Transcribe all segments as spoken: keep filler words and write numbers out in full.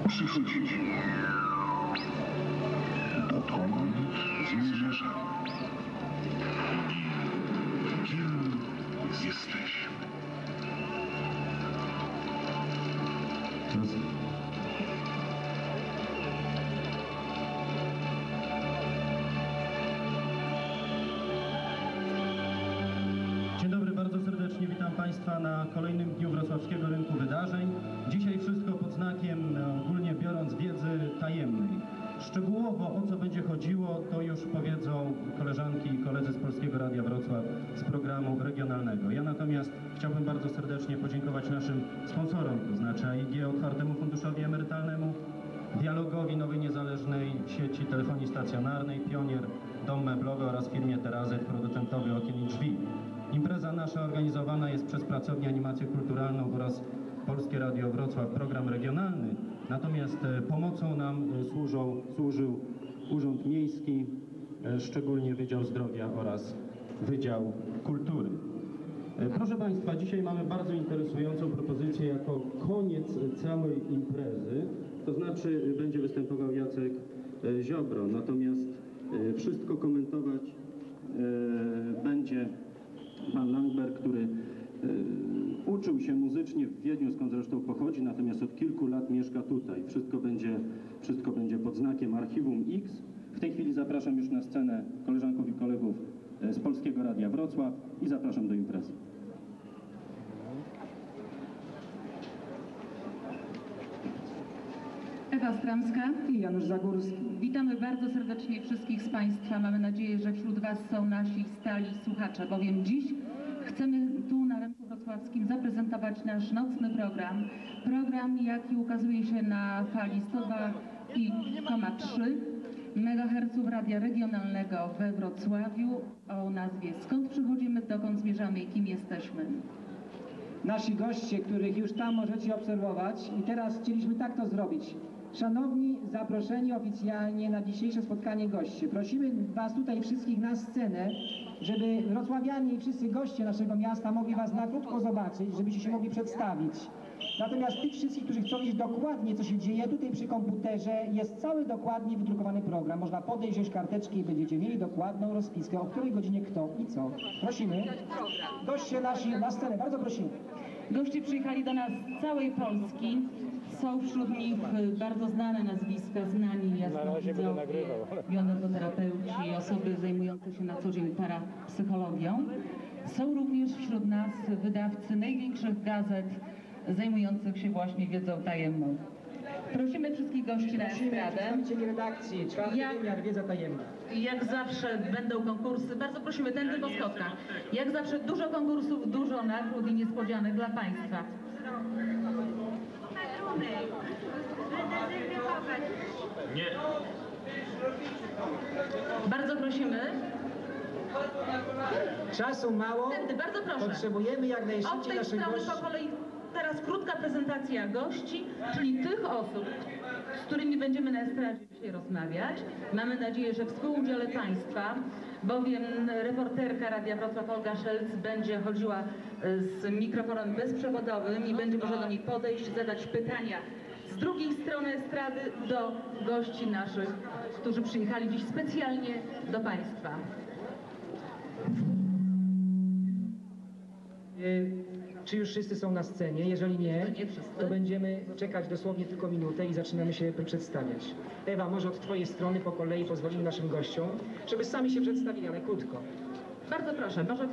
przychodzić. Dokąd zmierzamy? Kim jesteśmy? Dzień dobry, bardzo serdecznie witam Państwa na kolejnym dniu Wrocławskiego Rynku Wydarzeń. Dzisiaj wszystko pod znakiem, ogólnie biorąc, wiedzy tajemnej. Szczegółowo o co będzie chodziło, to już powiedzą koleżanki i koledzy z Polskiego Radia Wrocław z programu regionalnego. Ja natomiast chciałbym bardzo serdecznie podziękować naszym sponsorom, to znaczy A I G, Otwartemu Funduszowi Emerytalnemu, Dialogowi, nowej niezależnej sieci telefonii stacjonarnej, Pionier, Dom Meblowy oraz firmie Terazet, producentowi okien i drzwi. Impreza nasza organizowana jest przez Pracownię Animację Kulturalną oraz Polskie Radio Wrocław, program regionalny. Natomiast pomocą nam służą, służył Urząd Miejski, szczególnie Wydział Zdrowia oraz Wydział Kultury. Proszę Państwa, dzisiaj mamy bardzo interesującą propozycję jako koniec całej imprezy. To znaczy będzie występował Jacek Ziobro, natomiast wszystko komentować będzie pan Langberg, który y, uczył się muzycznie w Wiedniu, skąd zresztą pochodzi, natomiast od kilku lat mieszka tutaj. Wszystko będzie, wszystko będzie pod znakiem Archiwum X. W tej chwili zapraszam już na scenę koleżanków i kolegów z Polskiego Radia Wrocław i zapraszam do imprezy. Ewa Stramska i Janusz Zagórski. Witamy bardzo serdecznie wszystkich z Państwa. Mamy nadzieję, że wśród Was są nasi stali słuchacze, bowiem dziś chcemy tu na Rynku Wrocławskim zaprezentować nasz nocny program. Program, jaki ukazuje się na fali sto dwa przecinek trzy megaherców Radia Regionalnego we Wrocławiu o nazwie Skąd przychodzimy, dokąd zmierzamy i kim jesteśmy. Nasi goście, których już tam możecie obserwować, i teraz chcieliśmy tak to zrobić. Szanowni, zaproszeni oficjalnie na dzisiejsze spotkanie goście, prosimy Was tutaj wszystkich na scenę, żeby wrocławianie i wszyscy goście naszego miasta mogli Was na krótko zobaczyć, żebyście się mogli przedstawić. Natomiast tych wszystkich, którzy chcą wiedzieć dokładnie, co się dzieje, tutaj przy komputerze jest cały dokładnie wydrukowany program. Można podejść, wziąć karteczki i będziecie mieli dokładną rozpiskę, o której godzinie kto i co. Prosimy. Goście nasi na scenę, bardzo prosimy. Goście przyjechali do nas z całej Polski. Są wśród nich bardzo znane nazwiska, znani jasnowidzowie, bioenergoterapeuci, osoby zajmujące się na co dzień parapsychologią. Są również wśród nas wydawcy największych gazet zajmujących się właśnie wiedzą tajemną. Prosimy wszystkich gości na estradę. Przedstawicieli redakcji, czwarty wymiar, wiedza tajemna. Jak zawsze będą konkursy, bardzo prosimy tędy po schodkach. Jak zawsze dużo konkursów, dużo nagród i niespodzianek dla Państwa. Nie. Bardzo prosimy. Czasu mało. Tędy, bardzo proszę. Potrzebujemy jak najszybciej Od tej naszych strony gości. po kolei teraz krótka prezentacja gości, czyli tych osób, z którymi będziemy na estradzie dzisiaj rozmawiać. Mamy nadzieję, że współudziale Państwa, bowiem reporterka Radia Wrocław Olga Szelc będzie chodziła z mikrofonem bezprzewodowym i będzie można do niej podejść, zadać pytania z drugiej strony estrady do gości naszych, którzy przyjechali dziś specjalnie do Państwa. Czy już wszyscy są na scenie? Jeżeli nie, To nie wszyscy. to będziemy czekać dosłownie tylko minutę i zaczynamy się przedstawiać. Ewa, może od Twojej strony po kolei pozwolimy naszym gościom, żeby sami się przedstawili, ale krótko. Bardzo proszę, może...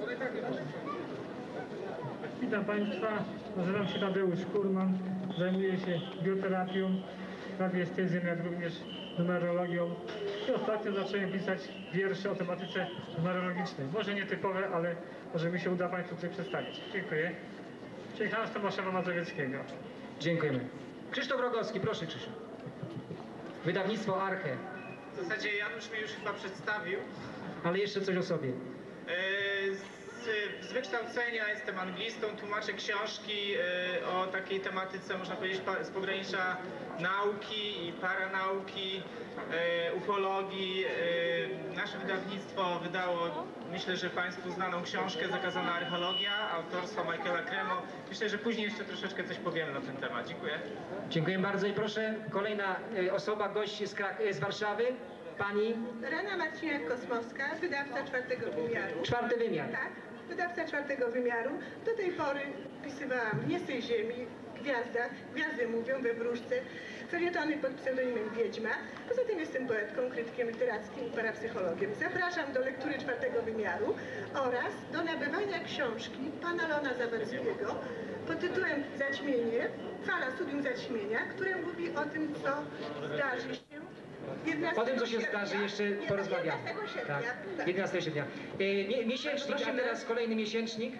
Witam Państwa, nazywam się Tadeusz Kurman, zajmuję się bioterapią, radiestezją, jak również numerologią i ostatnio zacząłem pisać wiersze o tematyce numerologicznej. Może nietypowe, ale może mi się uda Państwu coś przedstawić. Dziękuję. Przyjechałem z Tomaszowa Mazowieckiego. Dziękujemy. Krzysztof Rogowski, proszę Krzysztof. Wydawnictwo Arche. W zasadzie Janusz mnie już chyba przedstawił. Ale jeszcze coś o sobie. Z, z wykształcenia jestem anglistą, tłumaczę książki o tak takiej tematyce, można powiedzieć, pa- z pogranicza nauki i paranauki, e, ufologii. E, nasze wydawnictwo wydało, myślę, że Państwu znaną książkę Zakazana archeologia autorstwa Michaela Cremo. Myślę, że później jeszcze troszeczkę coś powiemy na ten temat. Dziękuję. Dziękuję bardzo i proszę, kolejna y, osoba, gość z, Krak- z Warszawy, pani Rena Marciniak-Kosmowska, wydawca czwartego wymiaru. czwarty wymiar. Tak, wydawca czwartego wymiaru. Do tej pory pisywałam Nie z tej ziemi, Gwiazdach, Gwiazdy mówią, we wróżce, felietony pod pseudonimem Wiedźma. Poza tym jestem poetką, krytykiem literackim i parapsychologiem. Zapraszam do lektury czwartego wymiaru oraz do nabywania książki pana Leona Zawarskiego pod tytułem Zaćmienie, fala studium zaćmienia, które mówi o tym, co zdarzy się O tym, co się zdarzy, jeszcze porozmawiamy. jedenastego sierpnia. Tak, jedenastego sierpnia. E, mie- miesięcznik, a teraz kolejny miesięcznik.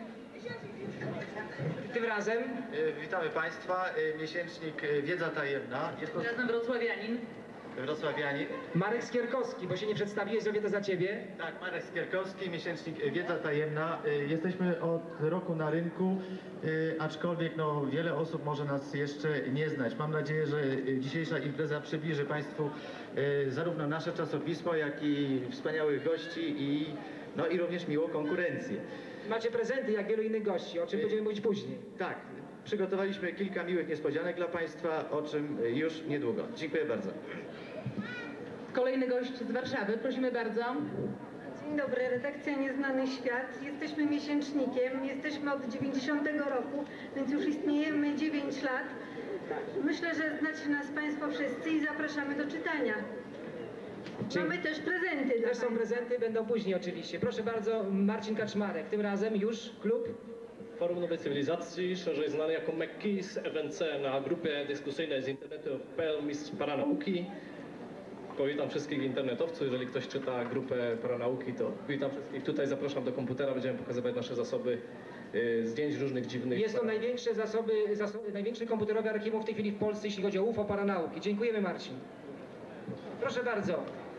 Tym razem E, Witamy Państwa. E, Miesięcznik e, Wiedza Tajemna. Jest to Razem wrocławianin. wrocławianin. Marek Skierkowski, bo się nie przedstawiłeś, zrobię to za ciebie. Tak, Marek Skierkowski, miesięcznik e, Wiedza Tajemna. E, Jesteśmy od roku na rynku, e, aczkolwiek no, wiele osób może nas jeszcze nie znać. Mam nadzieję, że e, dzisiejsza impreza przybliży Państwu e, zarówno nasze czasopismo, jak i wspaniałych gości i, no, i również miłą konkurencję. Macie prezenty, jak wielu innych gości, o czym będziemy mówić później. Tak, przygotowaliśmy kilka miłych niespodzianek dla Państwa, o czym e, już niedługo. Dziękuję bardzo. Kolejny gość z Warszawy, prosimy bardzo. Dzień dobry, redakcja Nieznany Świat. Jesteśmy miesięcznikiem, jesteśmy od dziewięćdziesiątego roku, więc już istniejemy dziewięć lat. Myślę, że znacie nas Państwo wszyscy i zapraszamy do czytania. Dzień- Mamy też prezenty dla Też są Państwa. prezenty, będą później oczywiście. Proszę bardzo, Marcin Kaczmarek. Tym razem już klub. Forum Nowej Cywilizacji, szerzej znany jako McKees, F N C na grupie dyskusyjnej z internetu P L Mistrz Paranauki. Powitam wszystkich internetowców, jeżeli ktoś czyta grupę Paranauki, to witam wszystkich. Tutaj zapraszam do komputera, będziemy pokazywać nasze zasoby y, zdjęć różnych dziwnych. Jest to para- największe zasoby, zasoby, największe komputerowe archiwum w tej chwili w Polsce, jeśli chodzi o U F O paranauki. Dziękujemy, Marcin. Proszę bardzo.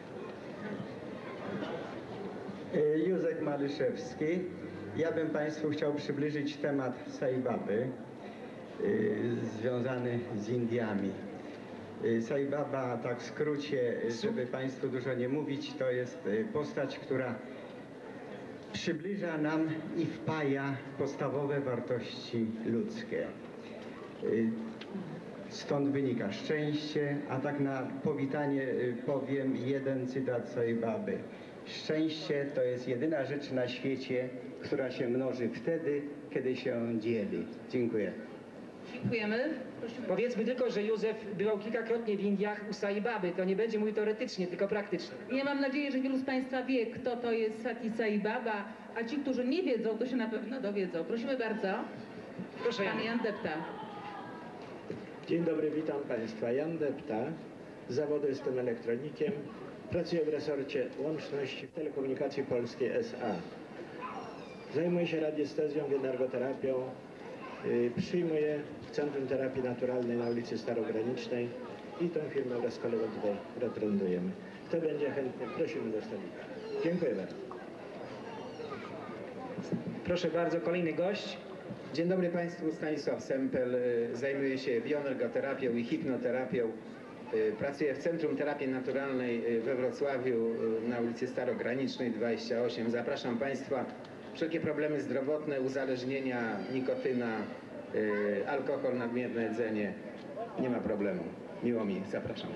Józef Malyszewski. Ja bym Państwu chciał przybliżyć temat Sai Baby y, związany z Indiami. Y, Sai Baba, tak w skrócie, y, żeby Państwu dużo nie mówić, to jest y, postać, która przybliża nam i wpaja podstawowe wartości ludzkie. Y, Stąd wynika szczęście, a tak na powitanie y, powiem jeden cytat Sai Baby. Szczęście to jest jedyna rzecz na świecie, która się mnoży wtedy, kiedy się dzieli. Dziękuję. Dziękujemy. Prosimy. Powiedzmy tylko, że Józef bywał kilkakrotnie w Indiach u Sai Baby. To nie będzie mówił teoretycznie, tylko praktycznie. Ja mam nadzieję, że wielu z Państwa wie, kto to jest Sati Sai Baba, a ci, którzy nie wiedzą, to się na pewno dowiedzą. Prosimy bardzo. Proszę. Pan Jan Depta. Dzień dobry, witam Państwa. Jan Depta. Z zawodu jestem elektronikiem. Pracuję w resorcie łączności w Telekomunikacji Polskiej S A. Zajmuję się radiestezją i energoterapią. Yy, przyjmuję w Centrum Terapii Naturalnej na ulicy Starogranicznej i tą firmę wraz z kolegą tutaj reprezentujemy. Kto będzie chętny, prosimy do stolika. Dziękuję bardzo. Proszę bardzo, kolejny gość. Dzień dobry Państwu, Stanisław Sempel. Zajmuję się bioenergoterapią i hipnoterapią. Pracuję w Centrum Terapii Naturalnej we Wrocławiu na ulicy Starogranicznej dwadzieścia osiem. Zapraszam Państwa. Wszelkie problemy zdrowotne, uzależnienia, nikotyna, alkohol, nadmierne jedzenie. Nie ma problemu. Miło mi, zapraszam.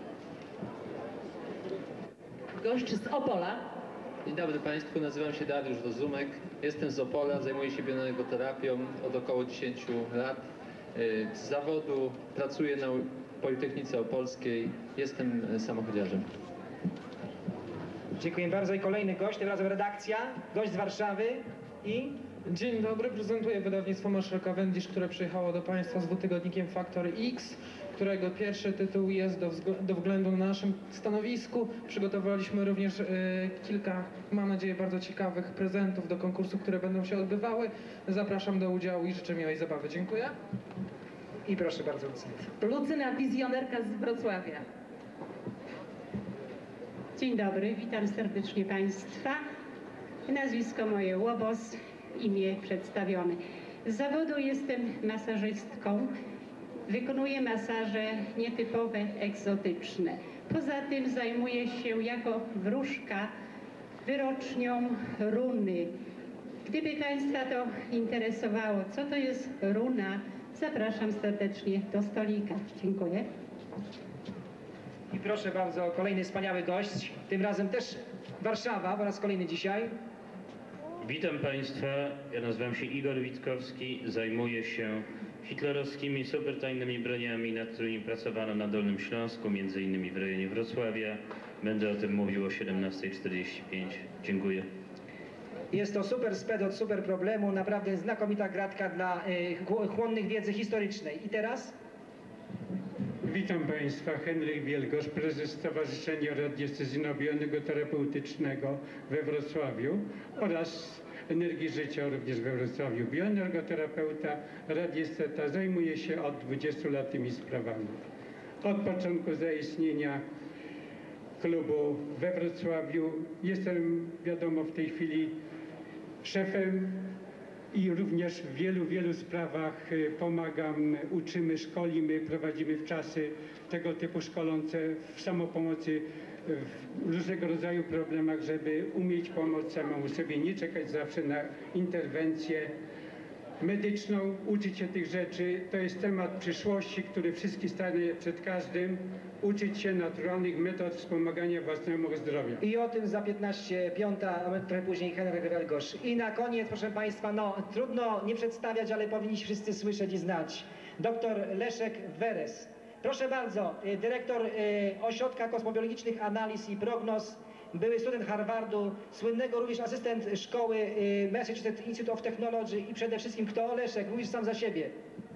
Gość z Opola. Dzień dobry Państwu, nazywam się Dariusz Rozumek. Jestem z Opola, zajmuję się bioenergoterapią od około dziesięciu lat. Z zawodu pracuję na Politechnice Opolskiej, jestem samochodziarzem. Dziękuję bardzo i kolejny gość, tym razem redakcja, gość z Warszawy i... Dzień dobry, prezentuję wydawnictwo Marshall Cavendish, które przyjechało do Państwa z dwutygodnikiem Faktor X, którego pierwszy tytuł jest do, do względu na naszym stanowisku. Przygotowaliśmy również y, kilka, mam nadzieję, bardzo ciekawych prezentów do konkursu, które będą się odbywały. Zapraszam do udziału i życzę miłej zabawy. Dziękuję. I proszę bardzo, Lucyna. Lucyna, wizjonerka z Wrocławia. Dzień dobry, witam serdecznie Państwa. Nazwisko moje Łobos, imię przedstawione. Z zawodu jestem masażystką. Wykonuję masaże nietypowe, egzotyczne. Poza tym zajmuję się jako wróżka wyrocznią runy. Gdyby Państwa to interesowało, co to jest runa, zapraszam serdecznie do stolika. Dziękuję. I proszę bardzo, kolejny wspaniały gość, tym razem też Warszawa, po raz kolejny dzisiaj. Witam Państwa, ja nazywam się Igor Witkowski, zajmuję się hitlerowskimi supertajnymi broniami, nad którymi pracowano na Dolnym Śląsku, między innymi w rejonie Wrocławia. Będę o tym mówił o siedemnastej czterdzieści pięć. Dziękuję. Jest to super sped od super problemu, naprawdę znakomita gratka dla y, chłonnych wiedzy historycznej. I teraz? Witam Państwa, Henryk Wielgosz, prezes Stowarzyszenia Radiestezyjno-Bioenergoterapeutycznego we Wrocławiu oraz Energii Życia również we Wrocławiu. Bioenergoterapeuta, radiesteta, zajmuje się od dwudziestu lat tymi sprawami. Od początku zaistnienia klubu we Wrocławiu jestem, wiadomo, w tej chwili szefem i również w wielu, wielu sprawach pomagam, uczymy, szkolimy, prowadzimy wczasy tego typu szkolące w samopomocy, w różnego rodzaju problemach, żeby umieć pomóc samemu sobie, nie czekać zawsze na interwencję medyczną, uczyć się tych rzeczy. To jest temat przyszłości, który wszystkich stanie przed każdym. Uczyć się naturalnych metod wspomagania własnemu zdrowiu. I o tym za piętnaście piąta, a trochę później Henryk Wielgosz. I na koniec, proszę Państwa, no trudno nie przedstawiać, ale powinni wszyscy słyszeć i znać. Doktor Leszek Weres. Proszę bardzo, dyrektor Ośrodka Kosmobiologicznych Analiz i Prognoz, były student Harvardu, słynnego również asystent szkoły Massachusetts Institute of Technology i przede wszystkim kto? Leszek, mówisz sam za siebie.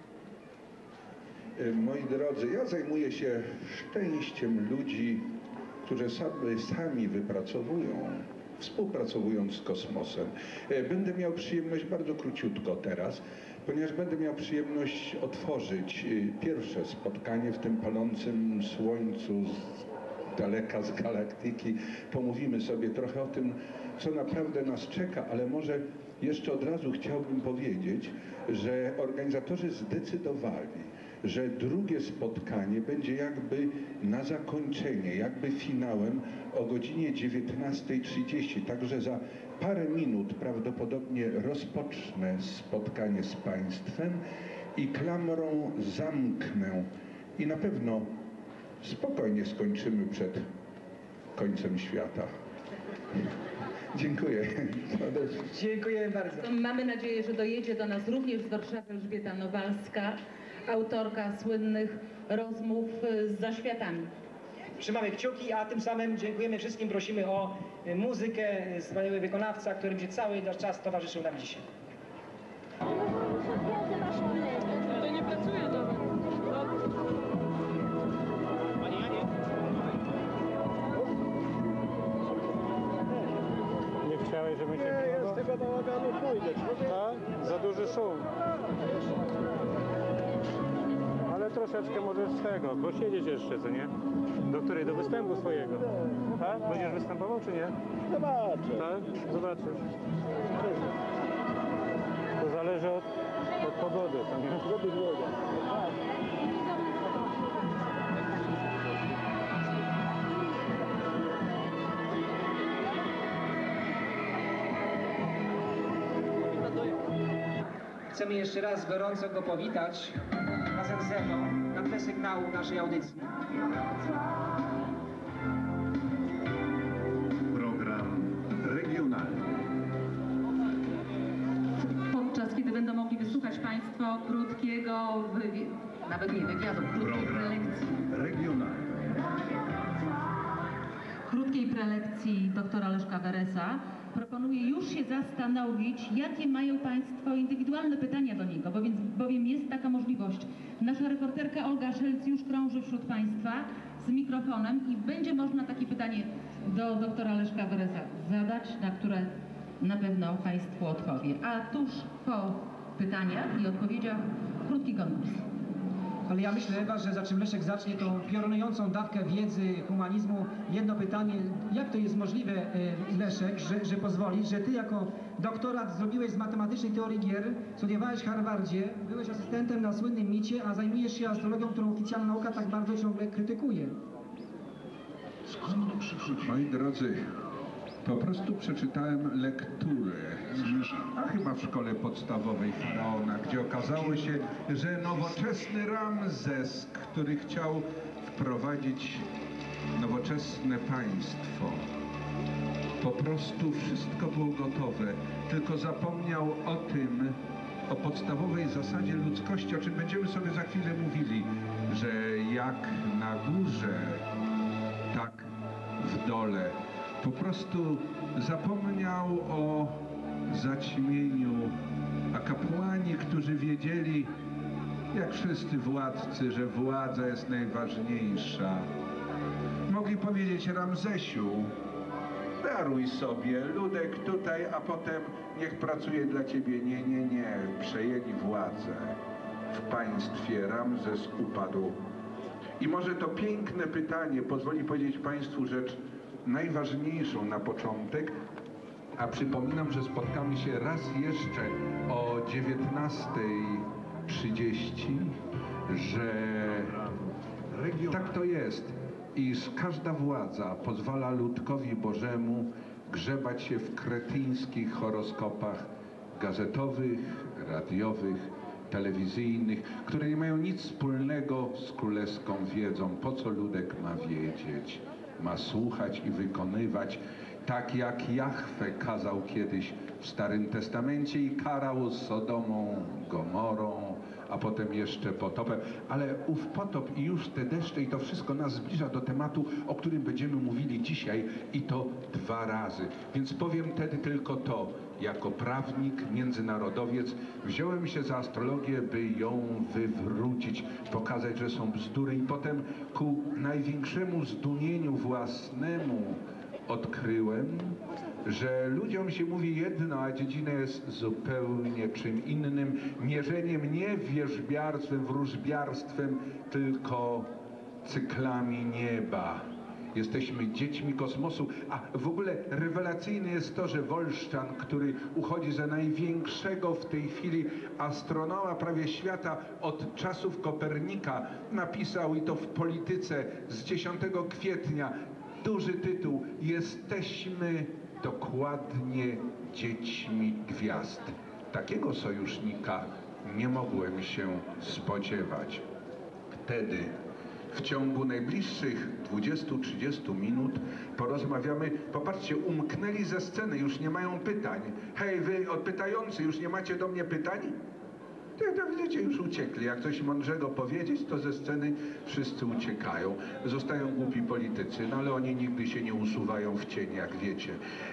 Moi drodzy, ja zajmuję się szczęściem ludzi, którzy sami, sami wypracowują, współpracując z kosmosem. Będę miał przyjemność bardzo króciutko teraz, ponieważ będę miał przyjemność otworzyć pierwsze spotkanie w tym palącym słońcu z daleka z galaktyki. Pomówimy sobie trochę o tym, co naprawdę nas czeka, ale może jeszcze od razu chciałbym powiedzieć, że organizatorzy zdecydowali, że drugie spotkanie będzie jakby na zakończenie, jakby finałem o godzinie dziewiętnastej trzydzieści. Także za parę minut prawdopodobnie rozpocznę spotkanie z Państwem i klamrą zamknę. I na pewno spokojnie skończymy przed końcem świata. Dziękuję. Dziękuję bardzo. Mamy nadzieję, że dojedzie do nas również z Warszawy Elżbieta Nowalska, autorka słynnych rozmów z zaświatami. Trzymamy kciuki, a tym samym dziękujemy wszystkim, prosimy o muzykę, wspaniały wykonawca, który będzie cały czas towarzyszył nam dzisiaj. To nie pracuje do Nie chciałeś, żeby cię biło? Z tego bałaganu pójdę. A? Za duży szum. Ale troszeczkę możesz z tego, posiedzieć jeszcze, co nie? Do której? Do występu swojego. Tak? Będziesz występował, czy nie? Zobaczę. Tak? Zobaczysz. To zależy od, od pogody, co nie? Zgody zgoda. Chcemy jeszcze raz gorąco go powitać razem ze mną na tle sygnału naszej audycji. Program regionalny. Podczas kiedy będą mogli wysłuchać Państwo krótkiego, nawet nie wywiadu, krótkiej prelekcji. Regionalny. Krótkiej prelekcji doktora Leszka Weresa. Proponuję już się zastanowić, jakie mają Państwo indywidualne pytania do niego, bowiem, bowiem jest taka możliwość. Nasza reporterka Olga Szelc już krąży wśród Państwa z mikrofonem i będzie można takie pytanie do doktora Leszka Weresa zadać, na które na pewno Państwu odpowie. A tuż po pytaniach i odpowiedziach krótki konkurs. ale ja myślę, Ewa, że za czym Leszek zacznie tą piorunującą dawkę wiedzy, humanizmu, jedno pytanie, jak to jest możliwe, Leszek, że, że pozwolisz, że ty jako doktorat zrobiłeś z matematycznej teorii gier, studiowałeś w Harvardzie, byłeś asystentem na słynnym micie, a zajmujesz się astrologią, którą oficjalna nauka tak bardzo ciągle krytykuje. Skąd przychodzi? Moi drodzy, po prostu przeczytałem lekturę, a chyba w szkole podstawowej Faraona, gdzie okazało się, że nowoczesny Ramzes, który chciał wprowadzić nowoczesne państwo, po prostu wszystko było gotowe, tylko zapomniał o tym, o podstawowej zasadzie ludzkości, o czym będziemy sobie za chwilę mówili, że jak na górze, tak w dole. Po prostu zapomniał o zaćmieniu, a kapłani, którzy wiedzieli, jak wszyscy władcy, że władza jest najważniejsza, mogli powiedzieć: Ramzesiu, daruj sobie, ludek tutaj, a potem niech pracuje dla ciebie. Nie, nie, nie. Przejęli władzę w państwie. Ramzes upadł. I może to piękne pytanie pozwoli powiedzieć Państwu rzecz najważniejszą na początek, a przypominam, że spotkamy się raz jeszcze o dziewiętnastej trzydzieści, że tak to jest, iż każda władza pozwala ludkowi Bożemu grzebać się w kretyńskich horoskopach gazetowych, radiowych, telewizyjnych, które nie mają nic wspólnego z królewską wiedzą. Po co ludek ma wiedzieć? Ma słuchać i wykonywać, tak jak Jahwe kazał kiedyś w Starym Testamencie i karał Sodomą, Gomorą, a potem jeszcze potopem. Ale ów potop i już te deszcze i to wszystko nas zbliża do tematu, o którym będziemy mówili dzisiaj, i to dwa razy. Więc powiem wtedy tylko to. Jako prawnik, międzynarodowiec wziąłem się za astrologię, by ją wywrócić, pokazać, że są bzdury, i potem ku największemu zdumieniu własnemu odkryłem, że ludziom się mówi jedno, a dziedzina jest zupełnie czym innym, mierzeniem nie wierzbiarstwem, wróżbiarstwem, tylko cyklami nieba. Jesteśmy dziećmi kosmosu, a w ogóle rewelacyjne jest to, że Wolszczan, który uchodzi za największego w tej chwili astronoma prawie świata od czasów Kopernika, napisał, i to w Polityce z dziesiątego kwietnia, duży tytuł: Jesteśmy dokładnie dziećmi gwiazd. Takiego sojusznika nie mogłem się spodziewać. Wtedy w ciągu najbliższych dwudziestu do trzydziestu minut porozmawiamy. Popatrzcie, umknęli ze sceny, już nie mają pytań. Hej, wy pytający, już nie macie do mnie pytań? To widzicie, już uciekli. Jak coś mądrzego powiedzieć, to ze sceny wszyscy uciekają. Zostają głupi politycy, no ale oni nigdy się nie usuwają w cień, jak wiecie.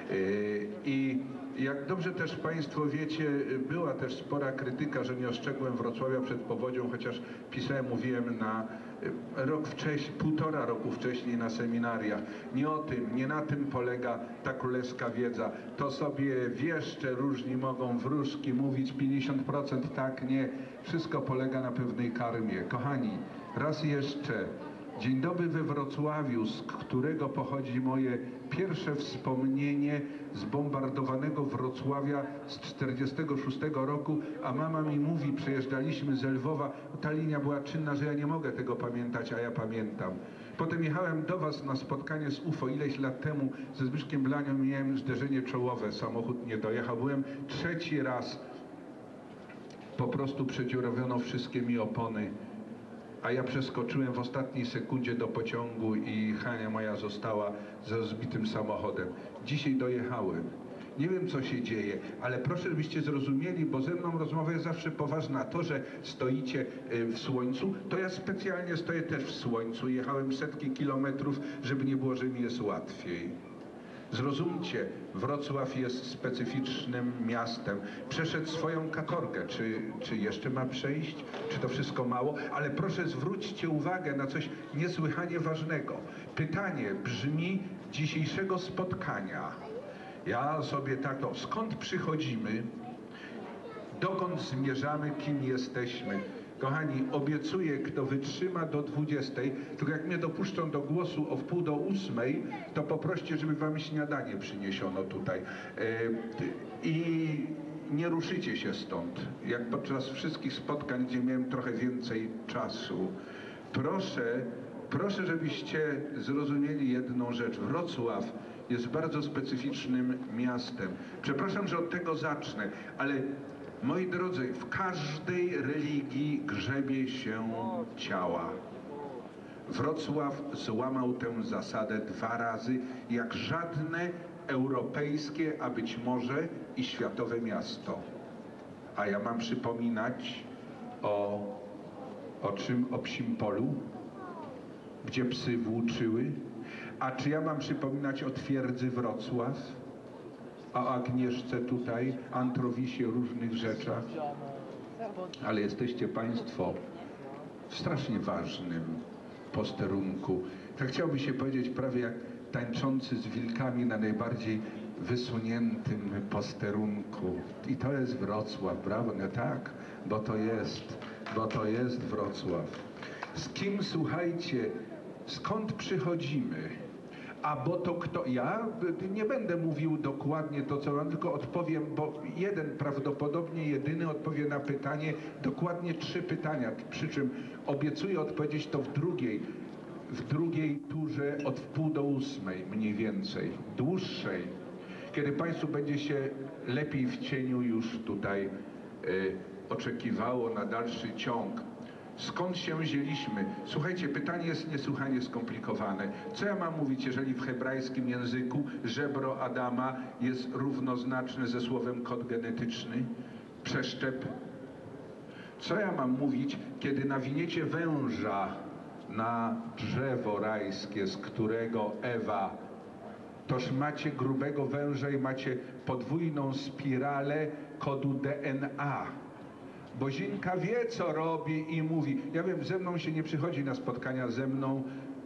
I jak dobrze też Państwo wiecie, była też spora krytyka, że nie ostrzegłem Wrocławia przed powodzią, chociaż pisałem, mówiłem na rok wcześniej, półtora roku wcześniej na seminariach. Nie o tym, nie na tym polega ta królewska wiedza. To sobie wieszcze różni mogą wróżki mówić, pięćdziesiąt procent tak, nie. Wszystko polega na pewnej karmie. Kochani, raz jeszcze, dzień dobry we Wrocławiu, z którego pochodzi moje pierwsze wspomnienie zbombardowanego Wrocławia z czterdziestego szóstego roku, a mama mi mówi, przyjeżdżaliśmy z Lwowa, ta linia była czynna, że ja nie mogę tego pamiętać, a ja pamiętam. Potem jechałem do was na spotkanie z U F O ileś lat temu, ze Zbyszkiem Blanią, miałem zderzenie czołowe, samochód nie dojechał, byłem trzeci raz, po prostu przedziurawiono wszystkie mi opony, a ja przeskoczyłem w ostatniej sekundzie do pociągu i Hania moja została ze zbitym samochodem. Dzisiaj dojechałem. Nie wiem, co się dzieje, ale proszę, żebyście zrozumieli, bo ze mną rozmowa jest zawsze poważna. To, że stoicie w słońcu, to ja specjalnie stoję też w słońcu. Jechałem setki kilometrów, żeby nie było, że mi jest łatwiej. Zrozumcie, Wrocław jest specyficznym miastem. Przeszedł swoją katorgę. Czy, czy jeszcze ma przejść? Czy to wszystko mało? Ale proszę, zwróćcie uwagę na coś niesłychanie ważnego. Pytanie brzmi dzisiejszego spotkania. Ja sobie tak to, skąd przychodzimy, dokąd zmierzamy, kim jesteśmy. Kochani, obiecuję, kto wytrzyma do dwudziestej, tylko jak mnie dopuszczą do głosu o wpół do ósmej, to poproście, żeby wam śniadanie przyniesiono tutaj. I nie ruszycie się stąd, jak podczas wszystkich spotkań, gdzie miałem trochę więcej czasu. Proszę, proszę, żebyście zrozumieli jedną rzecz. Wrocław jest bardzo specyficznym miastem. Przepraszam, że od tego zacznę, ale moi drodzy, w każdej religii grzebie się ciała. Wrocław złamał tę zasadę dwa razy, jak żadne europejskie, a być może i światowe miasto. A ja mam przypominać o, o czym? O Psim Polu, gdzie psy włóczyły. A czy ja mam przypominać o twierdzy Wrocław? O Agnieszce tutaj, Antrowisie, różnych rzeczach? Ale jesteście Państwo w strasznie ważnym posterunku. Tak chciałby się powiedzieć prawie jak tańczący z wilkami na najbardziej wysuniętym posterunku. I to jest Wrocław, brawo? No tak, bo to jest, bo to jest Wrocław. Z kim, słuchajcie, skąd przychodzimy? A bo to kto? Ja nie będę mówił dokładnie to, co mam, tylko odpowiem, bo jeden prawdopodobnie jedyny odpowie na pytanie, dokładnie trzy pytania, przy czym obiecuję odpowiedzieć to w drugiej, w drugiej turze od wpół do ósmej mniej więcej, dłuższej, kiedy Państwu będzie się lepiej w cieniu już tutaj y, oczekiwało na dalszy ciąg. Skąd się wzięliśmy? Słuchajcie, pytanie jest niesłychanie skomplikowane. Co ja mam mówić, jeżeli w hebrajskim języku żebro Adama jest równoznaczne ze słowem kod genetyczny? Przeszczep? Co ja mam mówić, kiedy nawiniecie węża na drzewo rajskie, z którego Ewa, toż macie grubego węża i macie podwójną spiralę kodu D N A. Bozinka wie, co robi i mówi. Ja wiem, ze mną się nie przychodzi na spotkania, ze mną,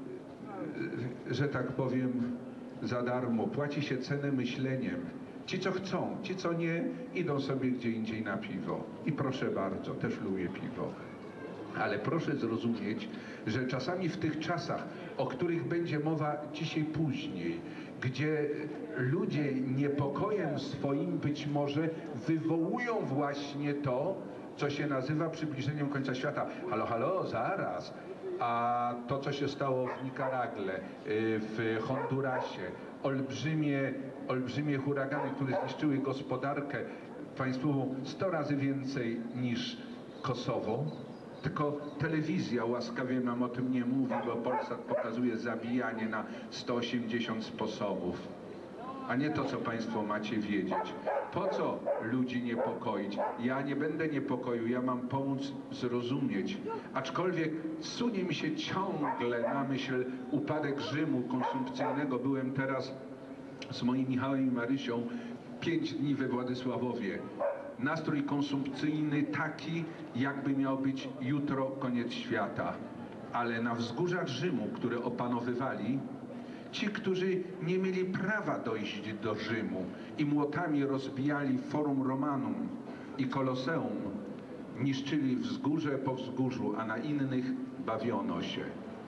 że tak powiem, za darmo. Płaci się cenę myśleniem. Ci, co chcą, ci, co nie, idą sobie gdzie indziej na piwo. I proszę bardzo, też lubię piwo. Ale proszę zrozumieć, że czasami w tych czasach, o których będzie mowa dzisiaj później, gdzie ludzie niepokojem swoim być może wywołują właśnie to, co się nazywa przybliżeniem końca świata. Halo, halo, zaraz. A to, co się stało w Nikaragle, w Hondurasie, olbrzymie, olbrzymie huragany, które zniszczyły gospodarkę państwową sto razy więcej niż Kosowo. Tylko telewizja łaskawie nam o tym nie mówi, bo Polsat pokazuje zabijanie na sto osiemdziesiąt sposobów. A nie to, co Państwo macie wiedzieć. Po co ludzi niepokoić? Ja nie będę niepokoił, ja mam pomóc zrozumieć. Aczkolwiek sunie mi się ciągle na myśl upadek Rzymu konsumpcyjnego. Byłem teraz z moim Michałem i Marysią pięć dni we Władysławowie. Nastrój konsumpcyjny taki, jakby miał być jutro koniec świata. Ale na wzgórzach Rzymu, które opanowywali, ci, którzy nie mieli prawa dojść do Rzymu i młotami rozbijali Forum Romanum i Koloseum, niszczyli wzgórze po wzgórzu, a na innych bawiono się.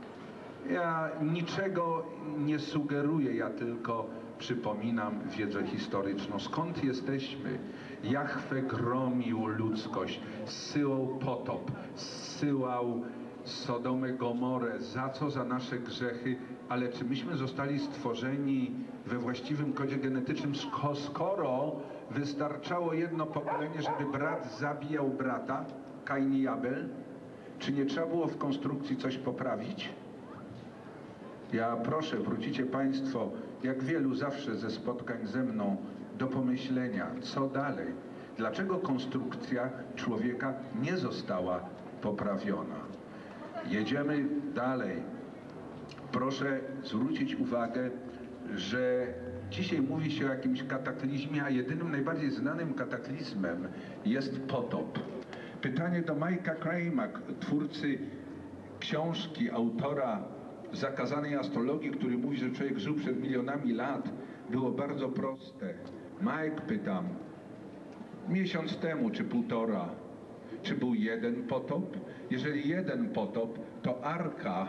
Ja niczego nie sugeruję, ja tylko przypominam wiedzę historyczną. Skąd jesteśmy? Jahwe gromił ludzkość, zsyłał potop, zsyłał Sodomę, Gomorę. Za co? Za nasze grzechy. Ale czy myśmy zostali stworzeni we właściwym kodzie genetycznym, skoro wystarczało jedno pokolenie, żeby brat zabijał brata, Kain i Abel? Czy nie trzeba było w konstrukcji coś poprawić? Ja proszę, wrócicie Państwo, jak wielu zawsze ze spotkań ze mną, do pomyślenia, co dalej? Dlaczego konstrukcja człowieka nie została poprawiona? Jedziemy dalej. Proszę zwrócić uwagę, że dzisiaj mówi się o jakimś kataklizmie, a jedynym najbardziej znanym kataklizmem jest potop. Pytanie do Mike'a Kraima, twórcy książki, autora Zakazanej astrologii, który mówi, że człowiek żył przed milionami lat, było bardzo proste. Mike, pytam, miesiąc temu czy półtora, Czy był jeden potop? Jeżeli jeden potop, to arka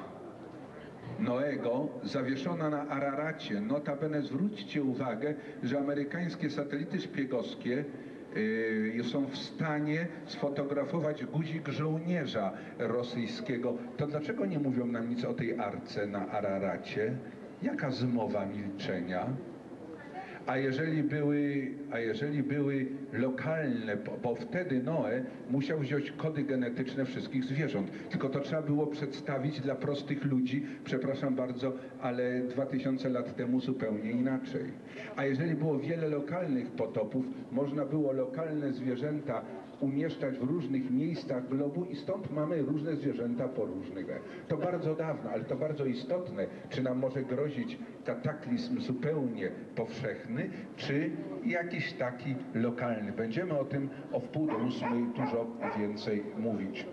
Noego zawieszona na Araracie. Notabene zwróćcie uwagę, że amerykańskie satelity szpiegowskie yy, są w stanie sfotografować guzik żołnierza rosyjskiego. To dlaczego nie mówią nam nic o tej arce na Araracie? Jaka zmowa milczenia? A jeżeli były, a jeżeli były lokalne, bo, bo wtedy Noe musiał wziąć kody genetyczne wszystkich zwierząt. Tylko to trzeba było przedstawić dla prostych ludzi, przepraszam bardzo, ale dwa tysiące lat temu zupełnie inaczej. A jeżeli było wiele lokalnych potopów, można było lokalne zwierzęta umieszczać w różnych miejscach globu i stąd mamy różne zwierzęta poróżne. To bardzo dawno, ale to bardzo istotne, czy nam może grozić kataklizm zupełnie powszechny, czy jakiś taki lokalny. Będziemy o tym o wpół do ósmej dużo więcej mówić.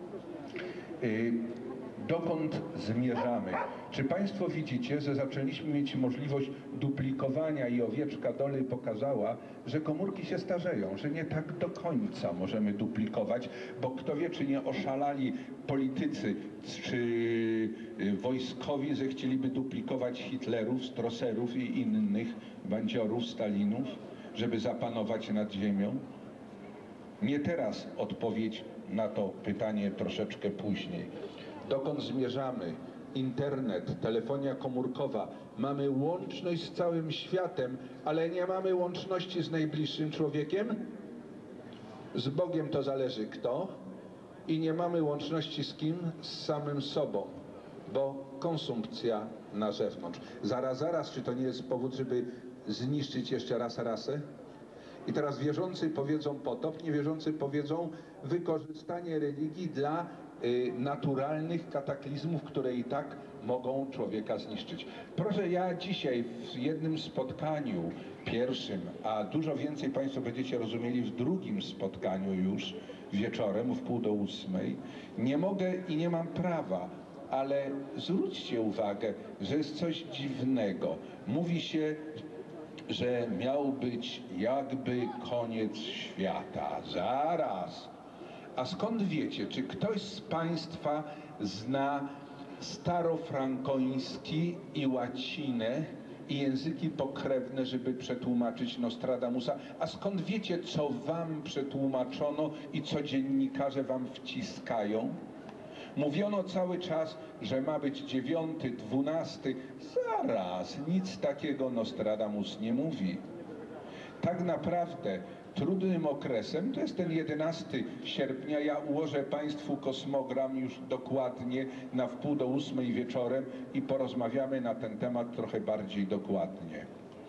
Yy, dokąd zmierzamy? Czy Państwo widzicie, że zaczęliśmy mieć możliwość duplikowania i owieczka Dolly pokazała, że komórki się starzeją, że nie tak do końca możemy duplikować, bo kto wie, czy nie oszalali politycy czy wojskowi, że chcieliby duplikować Hitlerów, Strosserów i innych bandziorów, Stalinów, żeby zapanować nad ziemią? Nie teraz odpowiedź na to pytanie, troszeczkę później. Dokąd zmierzamy? Internet, telefonia komórkowa. Mamy łączność z całym światem, ale nie mamy łączności z najbliższym człowiekiem. Z Bogiem to zależy kto. I nie mamy łączności z kim? Z samym sobą, bo konsumpcja na zewnątrz. Zaraz, zaraz, czy to nie jest powód, żeby zniszczyć jeszcze raz rasę? I teraz wierzący powiedzą potop, niewierzący powiedzą wykorzystanie religii dla y, naturalnych kataklizmów, które i tak mogą człowieka zniszczyć. Proszę, ja dzisiaj w jednym spotkaniu, pierwszym, a dużo więcej Państwo będziecie rozumieli w drugim spotkaniu już wieczorem, w pół do ósmej, nie mogę i nie mam prawa, ale zwróćcie uwagę, że jest coś dziwnego. Mówi się, że miał być jakby koniec świata. Zaraz. A skąd wiecie, czy ktoś z Państwa zna starofrankoński i łacinę i języki pokrewne, żeby przetłumaczyć Nostradamusa? A skąd wiecie, co wam przetłumaczono i co dziennikarze wam wciskają? Mówiono cały czas, że ma być dziewiąty, dwunasty. Zaraz, nic takiego Nostradamus nie mówi. Tak naprawdę trudnym okresem to jest ten jedenasty sierpnia. Ja ułożę Państwu kosmogram już dokładnie na wpół do ósmej wieczorem i porozmawiamy na ten temat trochę bardziej dokładnie.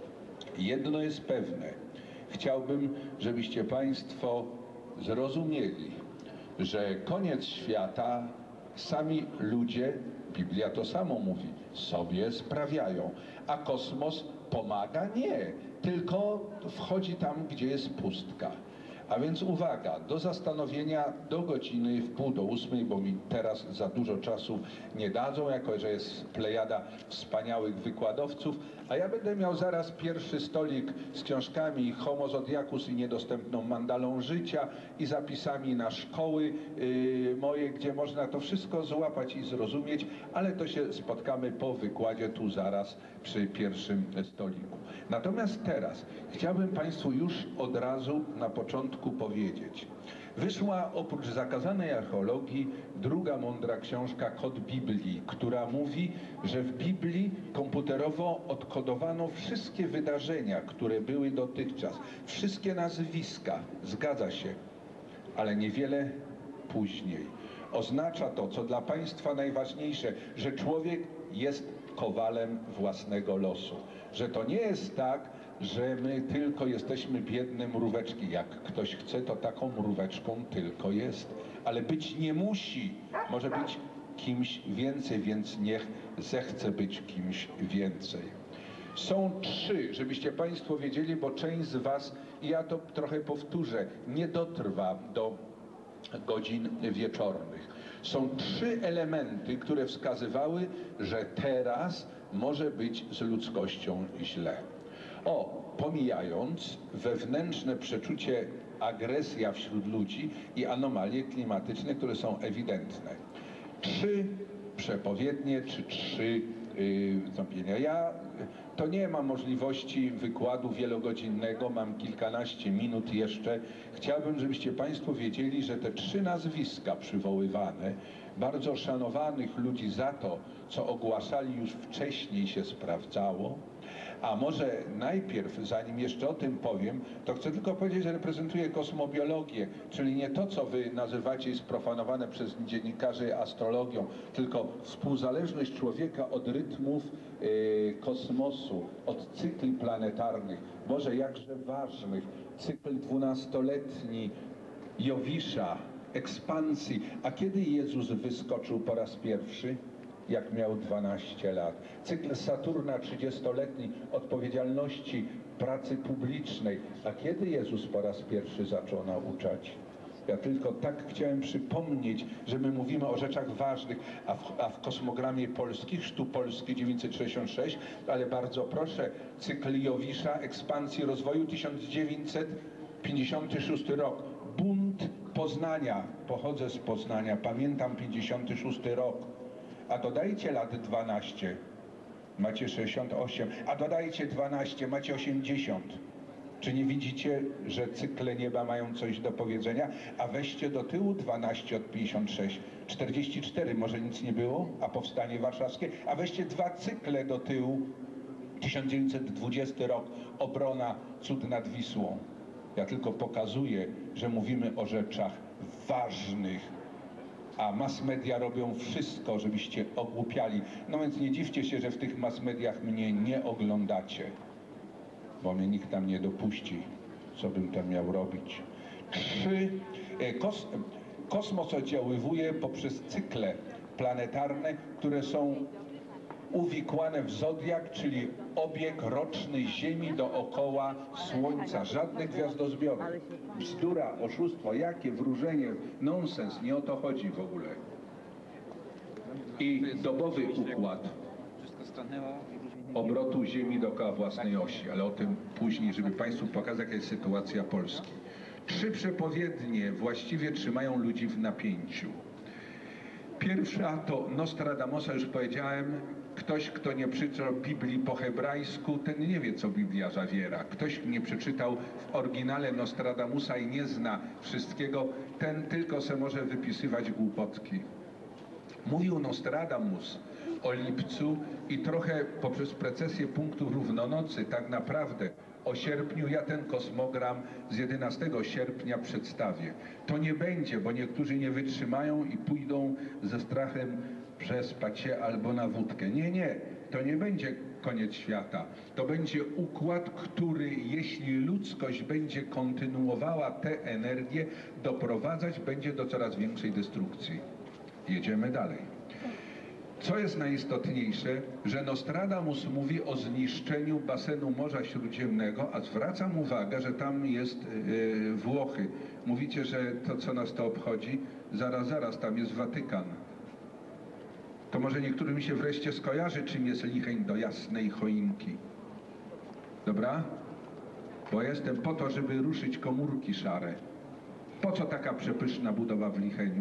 Jedno jest pewne. Chciałbym, żebyście Państwo zrozumieli, że koniec świata sami ludzie, Biblia to samo mówi, sobie sprawiają, a kosmos pomaga? Nie, tylko wchodzi tam, gdzie jest pustka. A więc uwaga, do zastanowienia do godziny w pół do ósmej, bo mi teraz za dużo czasu nie dadzą, jako że jest plejada wspaniałych wykładowców, a ja będę miał zaraz pierwszy stolik z książkami Homo Zodiacus i niedostępną mandalą życia i zapisami na szkoły yy, moje, gdzie można to wszystko złapać i zrozumieć, ale to się spotkamy po wykładzie tu zaraz przy pierwszym stoliku. Natomiast teraz chciałbym Państwu już od razu na początku powiedzieć. Wyszła oprócz zakazanej archeologii druga mądra książka Kod Biblii, która mówi, że w Biblii komputerowo odkodowano wszystkie wydarzenia, które były dotychczas, wszystkie nazwiska. Zgadza się, ale niewiele później. Oznacza to, co dla Państwa najważniejsze, że człowiek jest kowalem własnego losu. Że to nie jest tak, że my tylko jesteśmy biedne mróweczki. Jak ktoś chce, to taką mróweczką tylko jest. Ale być nie musi. Może być kimś więcej, więc niech zechce być kimś więcej. Są trzy, żebyście Państwo wiedzieli, bo część z Was, i ja to trochę powtórzę, nie dotrwa do godzin wieczornych. Są trzy elementy, które wskazywały, że teraz może być z ludzkością źle. O, pomijając wewnętrzne przeczucie agresja wśród ludzi i anomalie klimatyczne, które są ewidentne. Trzy przepowiednie, czy trzy yy, wystąpienia. Ja to nie mam możliwości wykładu wielogodzinnego, mam kilkanaście minut jeszcze. Chciałbym, żebyście Państwo wiedzieli, że te trzy nazwiska przywoływane, bardzo szanowanych ludzi za to, co ogłaszali już wcześniej, się sprawdzało. A może najpierw, zanim jeszcze o tym powiem, to chcę tylko powiedzieć, że reprezentuję kosmobiologię, czyli nie to, co wy nazywacie sprofanowane przez dziennikarzy astrologią, tylko współzależność człowieka od rytmów yy, kosmosu, od cykli planetarnych, Boże, jakże ważnych, cykl dwunastoletni Jowisza, ekspansji. A kiedy Jezus wyskoczył po raz pierwszy? Jak miał dwanaście lat. Cykl Saturna trzydziestoletni odpowiedzialności pracy publicznej. A kiedy Jezus po raz pierwszy zaczął nauczać? Ja tylko tak chciałem przypomnieć, że my mówimy o rzeczach ważnych, a w, a w kosmogramie polskich, Chrztu Polski dziewięćset sześćdziesiąt sześć, ale bardzo proszę, cykl Jowisza, ekspansji rozwoju tysiąc dziewięćset pięćdziesiąty szósty rok. Bunt Poznania. Pochodzę z Poznania, pamiętam pięćdziesiąty szósty rok. A dodajcie lat dwanaście, macie sześćdziesiąt osiem, a dodajcie dwanaście, macie osiemdziesiąt. Czy nie widzicie, że cykle nieba mają coś do powiedzenia? A weźcie do tyłu dwanaście od pięćdziesiąt sześć, czterdzieści cztery, może nic nie było, a powstanie warszawskie, a weźcie dwa cykle do tyłu, tysiąc dziewięćset dwudziesty rok, obrona, cud nad Wisłą. Ja tylko pokazuję, że mówimy o rzeczach ważnych, a mass media robią wszystko, żebyście ogłupiali. No więc nie dziwcie się, że w tych mass mediach mnie nie oglądacie, bo mnie nikt tam nie dopuści, co bym tam miał robić. Trzy, kos, kosmos oddziaływuje poprzez cykle planetarne, które są uwikłane w zodiak, czyli obieg roczny Ziemi dookoła Słońca. Żadnych gwiazdozbiorów. Bzdura, oszustwo, jakie wróżenie, nonsens, nie o to chodzi w ogóle. I dobowy układ obrotu Ziemi dookoła własnej osi, ale o tym później, żeby Państwu pokazać, jaka jest sytuacja Polski. Trzy przepowiednie właściwie trzymają ludzi w napięciu. Pierwsza to Nostradamosa, już powiedziałem. Ktoś, kto nie przeczytał Biblii po hebrajsku, ten nie wie, co Biblia zawiera. Ktoś nie przeczytał w oryginale Nostradamusa i nie zna wszystkiego, ten tylko se może wypisywać głupotki. Mówił Nostradamus o lipcu i trochę poprzez precesję punktów równonocy tak naprawdę o sierpniu ja ten kosmogram z jedenastego sierpnia przedstawię. To nie będzie, bo niektórzy nie wytrzymają i pójdą ze strachem przespać się albo na wódkę. Nie, nie, to nie będzie koniec świata. To będzie układ, który, jeśli ludzkość będzie kontynuowała tę energię, doprowadzać będzie do coraz większej destrukcji. Jedziemy dalej. Co jest najistotniejsze, że Nostradamus mówi o zniszczeniu basenu Morza Śródziemnego, a zwracam uwagę, że tam jest yy, Włochy. Mówicie, że to, co nas to obchodzi? Zaraz, zaraz, tam jest Watykan. To może niektórym się wreszcie skojarzy, czym jest Licheń do jasnej choinki. Dobra? Bo jestem po to, żeby ruszyć komórki szare. Po co taka przepyszna budowa w Licheniu?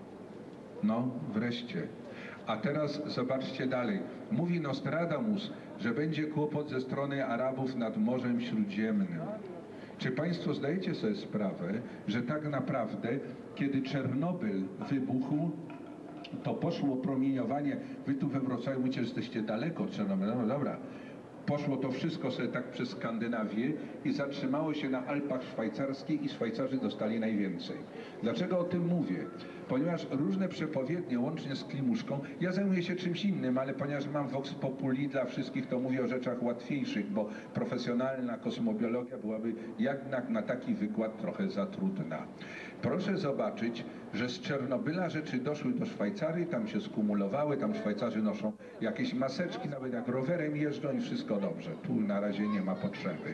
No, wreszcie. A teraz zobaczcie dalej. Mówi Nostradamus, że będzie kłopot ze strony Arabów nad Morzem Śródziemnym. Czy Państwo zdajecie sobie sprawę, że tak naprawdę, kiedy Czernobyl wybuchł, to poszło promieniowanie, wy tu we Wrocławiu mówicie, że jesteście daleko od Czernobyla, no dobra, poszło to wszystko sobie tak przez Skandynawię i zatrzymało się na Alpach Szwajcarskich i Szwajcarzy dostali najwięcej. Dlaczego o tym mówię? Ponieważ różne przepowiednie, łącznie z Klimuszką, ja zajmuję się czymś innym, ale ponieważ mam Vox Populi dla wszystkich, to mówię o rzeczach łatwiejszych, bo profesjonalna kosmobiologia byłaby jednak na taki wykład trochę za trudna. Proszę zobaczyć, że z Czernobyla rzeczy doszły do Szwajcarii, tam się skumulowały, tam Szwajcarzy noszą jakieś maseczki, nawet jak rowerem jeżdżą i wszystko dobrze. Tu na razie nie ma potrzeby.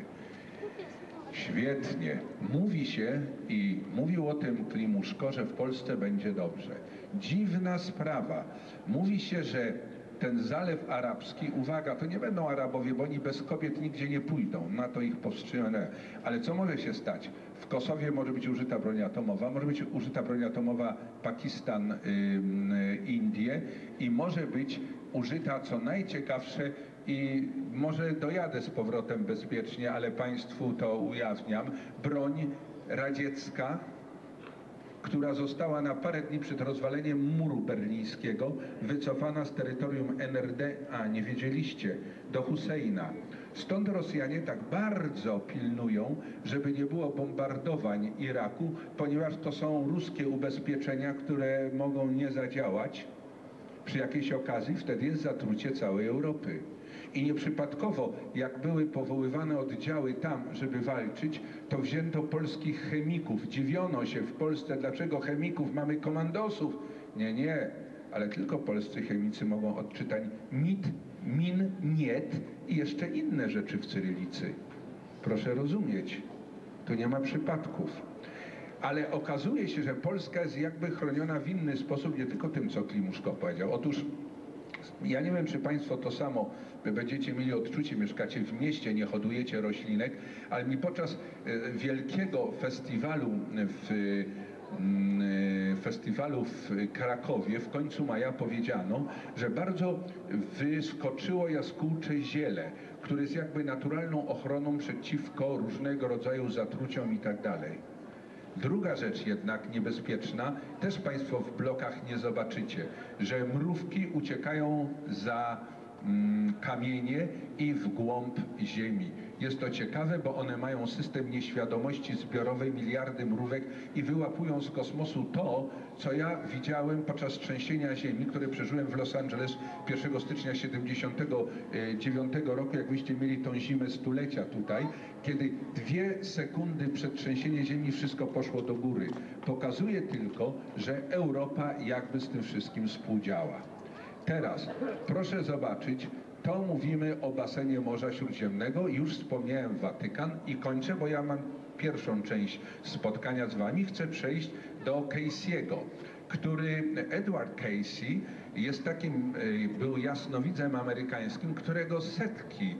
Świetnie. Mówi się i mówił o tym Klimuszko, że w Polsce będzie dobrze. Dziwna sprawa. Mówi się, że ten Zalew Arabski, uwaga, to nie będą Arabowie, bo oni bez kobiet nigdzie nie pójdą, na to ich powstrzymane. Ale co może się stać? W Kosowie może być użyta broń atomowa, może być użyta broń atomowa Pakistan, yy, yy, Indie i może być użyta, co najciekawsze, i może dojadę z powrotem bezpiecznie, ale Państwu to ujawniam, broń radziecka, która została na parę dni przed rozwaleniem muru berlińskiego wycofana z terytorium N R D, a nie wiedzieliście, do Husseina. Stąd Rosjanie tak bardzo pilnują, żeby nie było bombardowań Iraku, ponieważ to są ruskie ubezpieczenia, które mogą nie zadziałać przy jakiejś okazji, wtedy jest zatrucie całej Europy. I nieprzypadkowo, jak były powoływane oddziały tam, żeby walczyć, to wzięto polskich chemików. Dziwiono się w Polsce, dlaczego chemików, mamy komandosów. Nie, nie, ale tylko polscy chemicy mogą odczytać mit, min, niet i jeszcze inne rzeczy w cyrylicy. Proszę rozumieć, tu nie ma przypadków. Ale okazuje się, że Polska jest jakby chroniona w inny sposób, nie tylko tym, co Klimuszko powiedział. Otóż ja nie wiem, czy Państwo to samo będziecie mieli odczucie, mieszkacie w mieście, nie hodujecie roślinek, ale mi podczas wielkiego festiwalu w, festiwalu w Krakowie w końcu maja powiedziano, że bardzo wyskoczyło jaskółcze ziele, które jest jakby naturalną ochroną przeciwko różnego rodzaju zatruciom i tak dalej. Druga rzecz jednak niebezpieczna, też Państwo w blokach nie zobaczycie, że mrówki uciekają za mm, kamienie i w głąb ziemi. Jest to ciekawe, bo one mają system nieświadomości zbiorowej, miliardy mrówek i wyłapują z kosmosu to, co ja widziałem podczas trzęsienia ziemi, które przeżyłem w Los Angeles pierwszego stycznia siedemdziesiątego dziewiątego roku, jak wyście mieli tą zimę stulecia tutaj, kiedy dwie sekundy przed trzęsieniem ziemi wszystko poszło do góry. Pokazuje tylko, że Europa jakby z tym wszystkim współdziała. Teraz proszę zobaczyć, to mówimy o basenie Morza Śródziemnego. Już wspomniałem Watykan i kończę, bo ja mam pierwszą część spotkania z Wami. Chcę przejść do Casey'ego, który, Edward Casey, jest takim, był jasnowidzem amerykańskim, którego setki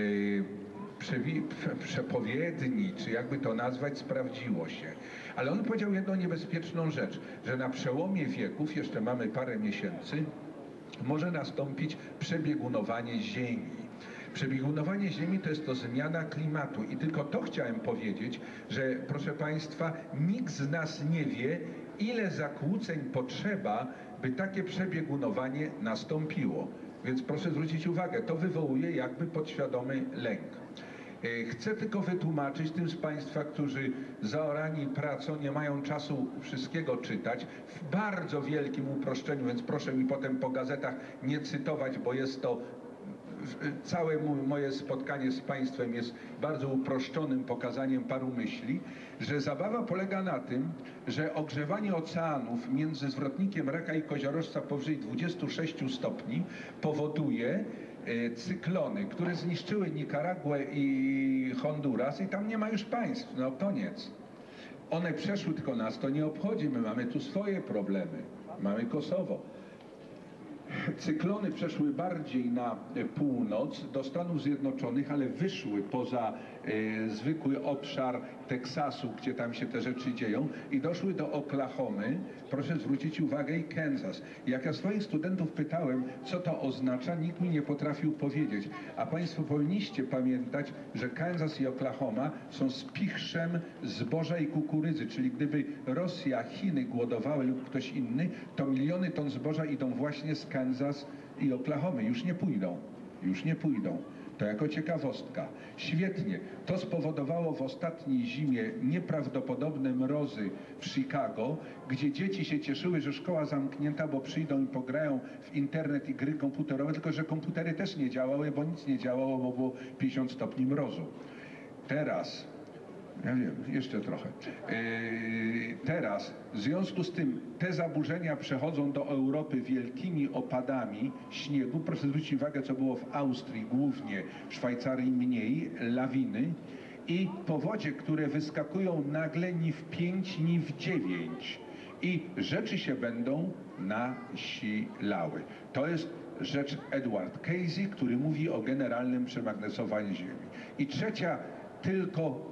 przepowiedni, czy jakby to nazwać, sprawdziło się. Ale on powiedział jedną niebezpieczną rzecz, że na przełomie wieków, jeszcze mamy parę miesięcy, może nastąpić przebiegunowanie Ziemi. Przebiegunowanie Ziemi to jest to zmiana klimatu i tylko to chciałem powiedzieć, że proszę Państwa, nikt z nas nie wie, ile zakłóceń potrzeba, by takie przebiegunowanie nastąpiło. Więc proszę zwrócić uwagę, to wywołuje jakby podświadomy lęk. Chcę tylko wytłumaczyć tym z Państwa, którzy zaorani pracą nie mają czasu wszystkiego czytać, w bardzo wielkim uproszczeniu, więc proszę mi potem po gazetach nie cytować, bo jest to, całe moje spotkanie z Państwem jest bardzo uproszczonym pokazaniem paru myśli, że zabawa polega na tym, że ogrzewanie oceanów między zwrotnikiem Raka i Koziorożca powyżej dwudziestu sześciu stopni powoduje cyklony, które zniszczyły Nikaraguę i Honduras i tam nie ma już państw, no koniec. One przeszły, tylko nas to nie obchodzi, my mamy tu swoje problemy, mamy Kosowo. Cyklony przeszły bardziej na północ, do Stanów Zjednoczonych, ale wyszły poza e, zwykły obszar Teksasu, gdzie tam się te rzeczy dzieją i doszły do Oklahomy, proszę zwrócić uwagę, i Kansas. Jak ja swoich studentów pytałem, co to oznacza, nikt mi nie potrafił powiedzieć. A Państwo powinniście pamiętać, że Kansas i Oklahoma są spichrzem zboża i kukurydzy, czyli gdyby Rosja, Chiny głodowały lub ktoś inny, to miliony ton zboża idą właśnie z Kansas i Oklahomy. Już nie pójdą. Już nie pójdą. To jako ciekawostka. Świetnie. To spowodowało w ostatniej zimie nieprawdopodobne mrozy w Chicago, gdzie dzieci się cieszyły, że szkoła zamknięta, bo przyjdą i pograją w internet i gry komputerowe, tylko że komputery też nie działały, bo nic nie działało, bo było pięćdziesiąt stopni mrozu. Teraz, ja wiem, jeszcze trochę. Yy, teraz, w związku z tym, te zaburzenia przechodzą do Europy wielkimi opadami śniegu. Proszę zwrócić uwagę, co było w Austrii głównie, w Szwajcarii mniej, lawiny i powodzie, które wyskakują nagle ni w pięć, ni w dziewięć. I rzeczy się będą nasilały. To jest rzecz Edward Casey, który mówi o generalnym przemagnesowaniu Ziemi. I trzecia, tylko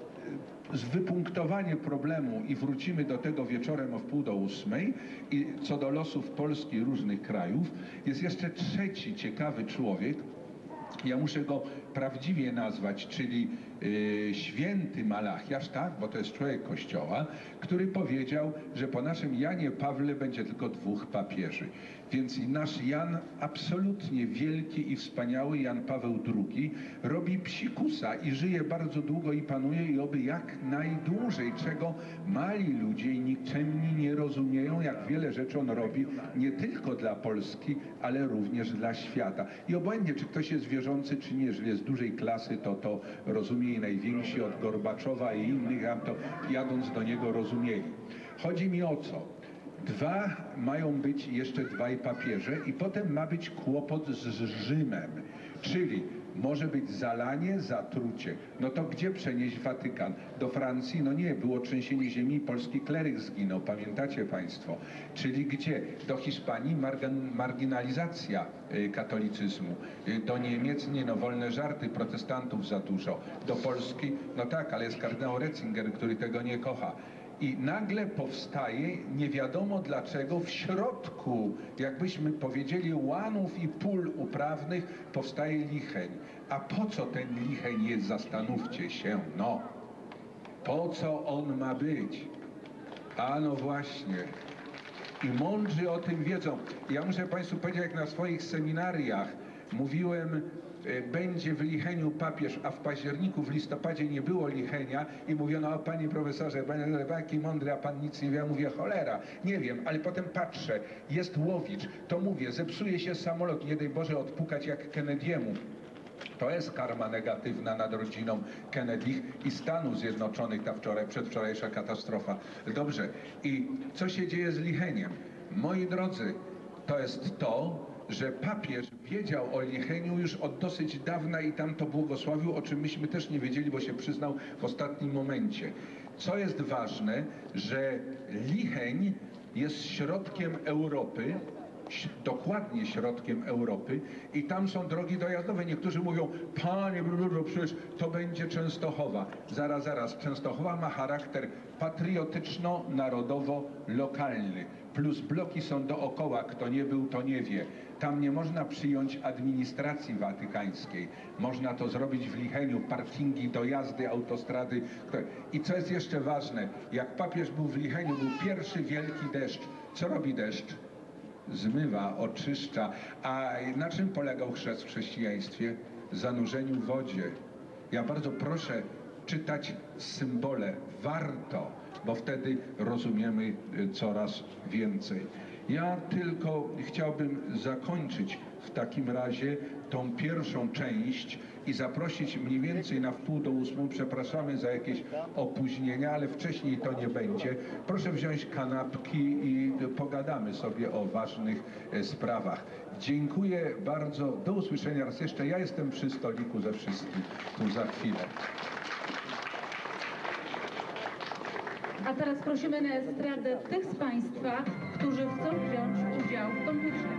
wypunktowanie problemu i wrócimy do tego wieczorem o wpół do ósmej i co do losów Polski i różnych krajów, jest jeszcze trzeci ciekawy człowiek, ja muszę go prawdziwie nazwać, czyli yy, święty Malachiasz, tak, bo to jest człowiek Kościoła, który powiedział, że po naszym Janie Pawle będzie tylko dwóch papieży. Więc nasz Jan, absolutnie wielki i wspaniały Jan Paweł drugi, robi psikusa i żyje bardzo długo i panuje i oby jak najdłużej, czego mali ludzie i nikczemni nie rozumieją, jak wiele rzeczy on robi, nie tylko dla Polski, ale również dla świata. I obojętnie, czy ktoś jest wierzący, czy nie, jeżeli jest dużej klasy, to to rozumie i najwięksi od Gorbaczowa i innych, a to jadąc do niego rozumieli. Chodzi mi o co? Dwa mają być jeszcze dwaj papieże i potem ma być kłopot z Rzymem, czyli może być zalanie, zatrucie. No to gdzie przenieść Watykan? Do Francji? No nie, było trzęsienie ziemi i polski kleryk zginął, pamiętacie państwo? Czyli gdzie? Do Hiszpanii margin marginalizacja y, katolicyzmu. Y, do Niemiec nie, no wolne żarty, protestantów za dużo. Do Polski? No tak, ale jest kardynał Ratzinger, który tego nie kocha. I nagle powstaje, nie wiadomo dlaczego, w środku, jakbyśmy powiedzieli, łanów i pól uprawnych, powstaje Licheń. A po co ten Licheń jest, zastanówcie się, no. Po co on ma być? A no właśnie. I mądrzy o tym wiedzą. Ja muszę państwu powiedzieć, jak na swoich seminariach mówiłem, będzie w Licheniu papież, a w październiku, w listopadzie nie było Lichenia i mówiono, o panie profesorze, panie jaki mądry, a pan nic nie wie. Ja mówię, cholera, nie wiem, ale potem patrzę, jest Łowicz, to mówię, zepsuje się samolot, nie daj Boże odpukać jak Kennedy'emu. To jest karma negatywna nad rodziną Kennedy i Stanów Zjednoczonych, ta wczoraj, przedwczorajsza katastrofa. Dobrze, i co się dzieje z Licheniem? Moi drodzy, to jest to, że papież wiedział o Licheniu już od dosyć dawna i tam to błogosławił, o czym myśmy też nie wiedzieli, bo się przyznał w ostatnim momencie. Co jest ważne, że Licheń jest środkiem Europy, dokładnie środkiem Europy i tam są drogi dojazdowe. Niektórzy mówią, panie, przecież to będzie Częstochowa. Zaraz, zaraz, Częstochowa ma charakter patriotyczno-narodowo-lokalny. Plus bloki są dookoła, kto nie był, to nie wie. Tam nie można przyjąć administracji watykańskiej. Można to zrobić w Licheniu, parkingi, dojazdy, autostrady. I co jest jeszcze ważne, jak papież był w Licheniu, był pierwszy wielki deszcz. Co robi deszcz? Zmywa, oczyszcza. A na czym polegał chrzest w chrześcijaństwie? Zanurzeniu w wodzie. Ja bardzo proszę czytać symbole. Warto, bo wtedy rozumiemy coraz więcej. Ja tylko chciałbym zakończyć w takim razie tą pierwszą część i zaprosić mniej więcej na wpół do ósmą. Przepraszamy za jakieś opóźnienia, ale wcześniej to nie będzie. Proszę wziąć kanapki i pogadamy sobie o ważnych sprawach. Dziękuję bardzo. Do usłyszenia raz jeszcze. Ja jestem przy stoliku ze wszystkim tu za chwilę. A teraz prosimy na estradę tych z państwa, którzy chcą wziąć udział w konkursie.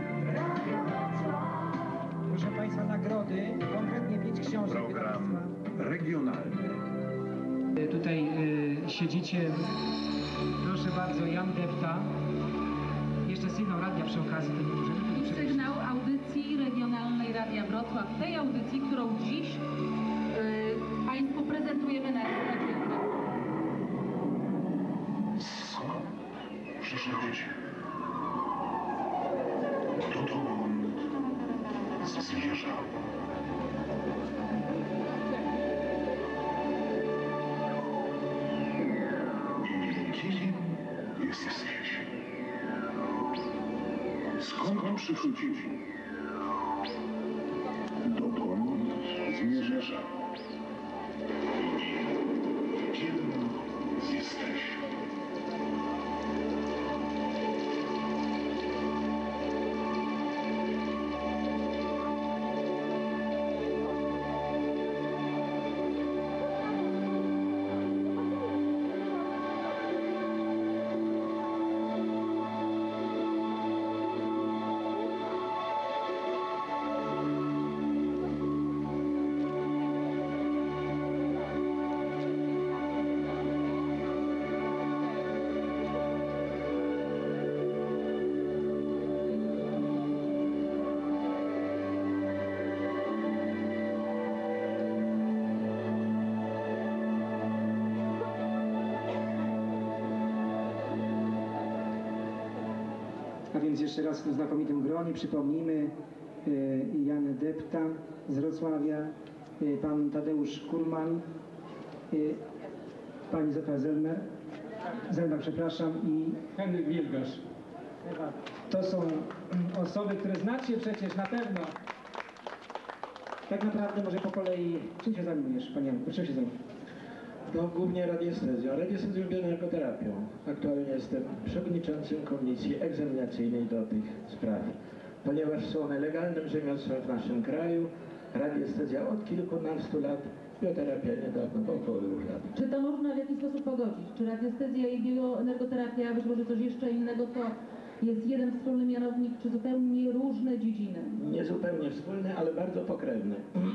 Proszę państwa, nagrody, konkretnie pięć książek. Program regionalny. Tutaj y, siedzicie, proszę bardzo, Jan Depta. Jeszcze sygnał radia przy okazji. To nie możemy I sygnał audycji regionalnej Radia Wrocław. Tej audycji, którą dziś y, państwu prezentujemy na estradzie. Skąd przyszły ludzie? Dotąd zmierzał. I kim jesteś? Skąd przyszły dzieci? Dotąd zmierzał. I kim jesteś? więc jeszcze raz w tym znakomitym gronie przypomnijmy Jan Depta z Wrocławia, pan Tadeusz Kurman, pani Zofia Zelmer, Zelmer, przepraszam, i Henryk Wilgasz. To są osoby, które znacie przecież na pewno. Tak naprawdę może po kolei, czym się zajmujesz, panie Janku? Czym się zajmujesz? No, głównie radiestezją, radiestezją i bioenergoterapią. Aktualnie jestem przewodniczącym komisji egzaminacyjnej do tych spraw. Ponieważ są one legalnym rzemiosłem w naszym kraju, radiestezja od kilkunastu lat, bioterapia niedawno, około dwóch lat. Czy to można w jakiś sposób pogodzić? Czy radiestezja i bioenergoterapia, być może coś jeszcze innego, to jest jeden wspólny mianownik, czy zupełnie różne dziedziny? Nie zupełnie wspólny, ale bardzo pokrewny.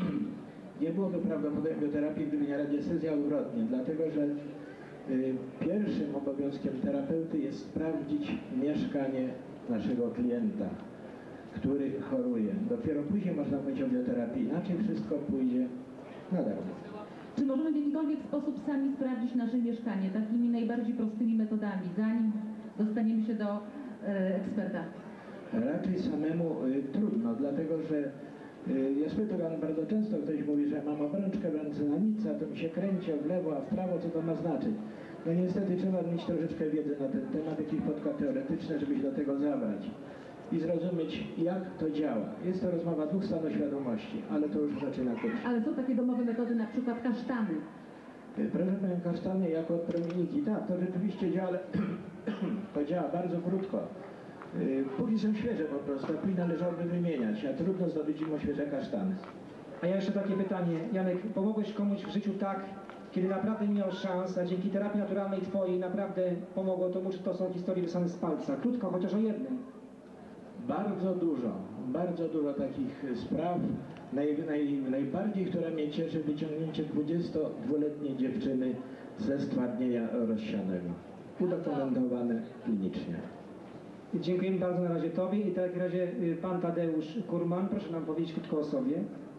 Nie byłoby prawdopodobnie bioterapii, gdyby nie radiestezja, odwrotnie, dlatego że y, pierwszym obowiązkiem terapeuty jest sprawdzić mieszkanie naszego klienta, który choruje. Dopiero później można mówić o bioterapii, inaczej wszystko pójdzie na darmo. Czy możemy w jakikolwiek sposób sami sprawdzić nasze mieszkanie takimi najbardziej prostymi metodami, zanim dostaniemy się do e, eksperta? Raczej samemu y, trudno, dlatego że y, jest pytany bardzo często, ktoś mówi, że mam obrączkę w ręce na nic, a to mi się kręci w lewo, a w prawo, co to ma znaczyć. No niestety trzeba mieć troszeczkę wiedzy na ten temat, jakieś podkład teoretyczne, żeby się do tego zabrać i zrozumieć, jak to działa. Jest to rozmowa dwóch stanów świadomości, ale to już zaczyna kiedyś. Ale są takie domowe metody, na przykład kasztany. Proszę Panią, kasztany jako promienniki, tak, to rzeczywiście działa, ale to działa bardzo krótko. Póki są świeże po prostu, a później należałoby wymieniać, a trudno zdobyć im świeże kasztany. A ja jeszcze takie pytanie. Janek, pomogłeś komuś w życiu tak, kiedy naprawdę nie miał szans, a dzięki terapii naturalnej twojej naprawdę pomogło to mu, czy to są historie wysane z palca? Krótko, chociaż o jednym. Bardzo dużo, bardzo dużo takich spraw. Naj, naj, najbardziej, która mnie cieszy, wyciągnięcie dwudziestodwuletniej dziewczyny ze stwardnienia rozsianego. Udokumentowane klinicznie. Dziękujemy bardzo na razie Tobie i w takim razie pan Tadeusz Kurman, proszę nam powiedzieć krótko o sobie.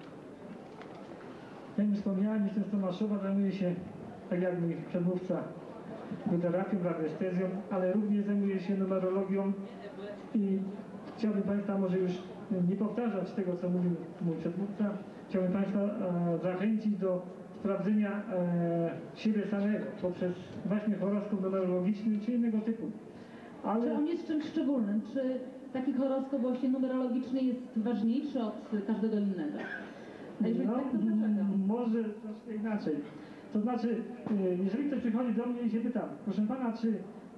Jak już wspomniałem, jestem z Tomaszowa, zajmuję się, tak jak mój przedmówca, bioterapią, radiestezją, ale również zajmuję się numerologią i chciałbym Państwa może już nie powtarzać tego, co mówił mój przedmówca. Chciałbym Państwa e, zachęcić do sprawdzenia e, siebie samego poprzez właśnie horoskop numerologiczny czy innego typu. Ale... Czy on jest czymś szczególnym? Czy taki horoskop właśnie numerologiczny jest ważniejszy od każdego innego? A jeżeli no, tak, to dlaczego? Może troszkę inaczej. To znaczy, jeżeli ktoś przychodzi do mnie i się pyta, proszę Pana, czy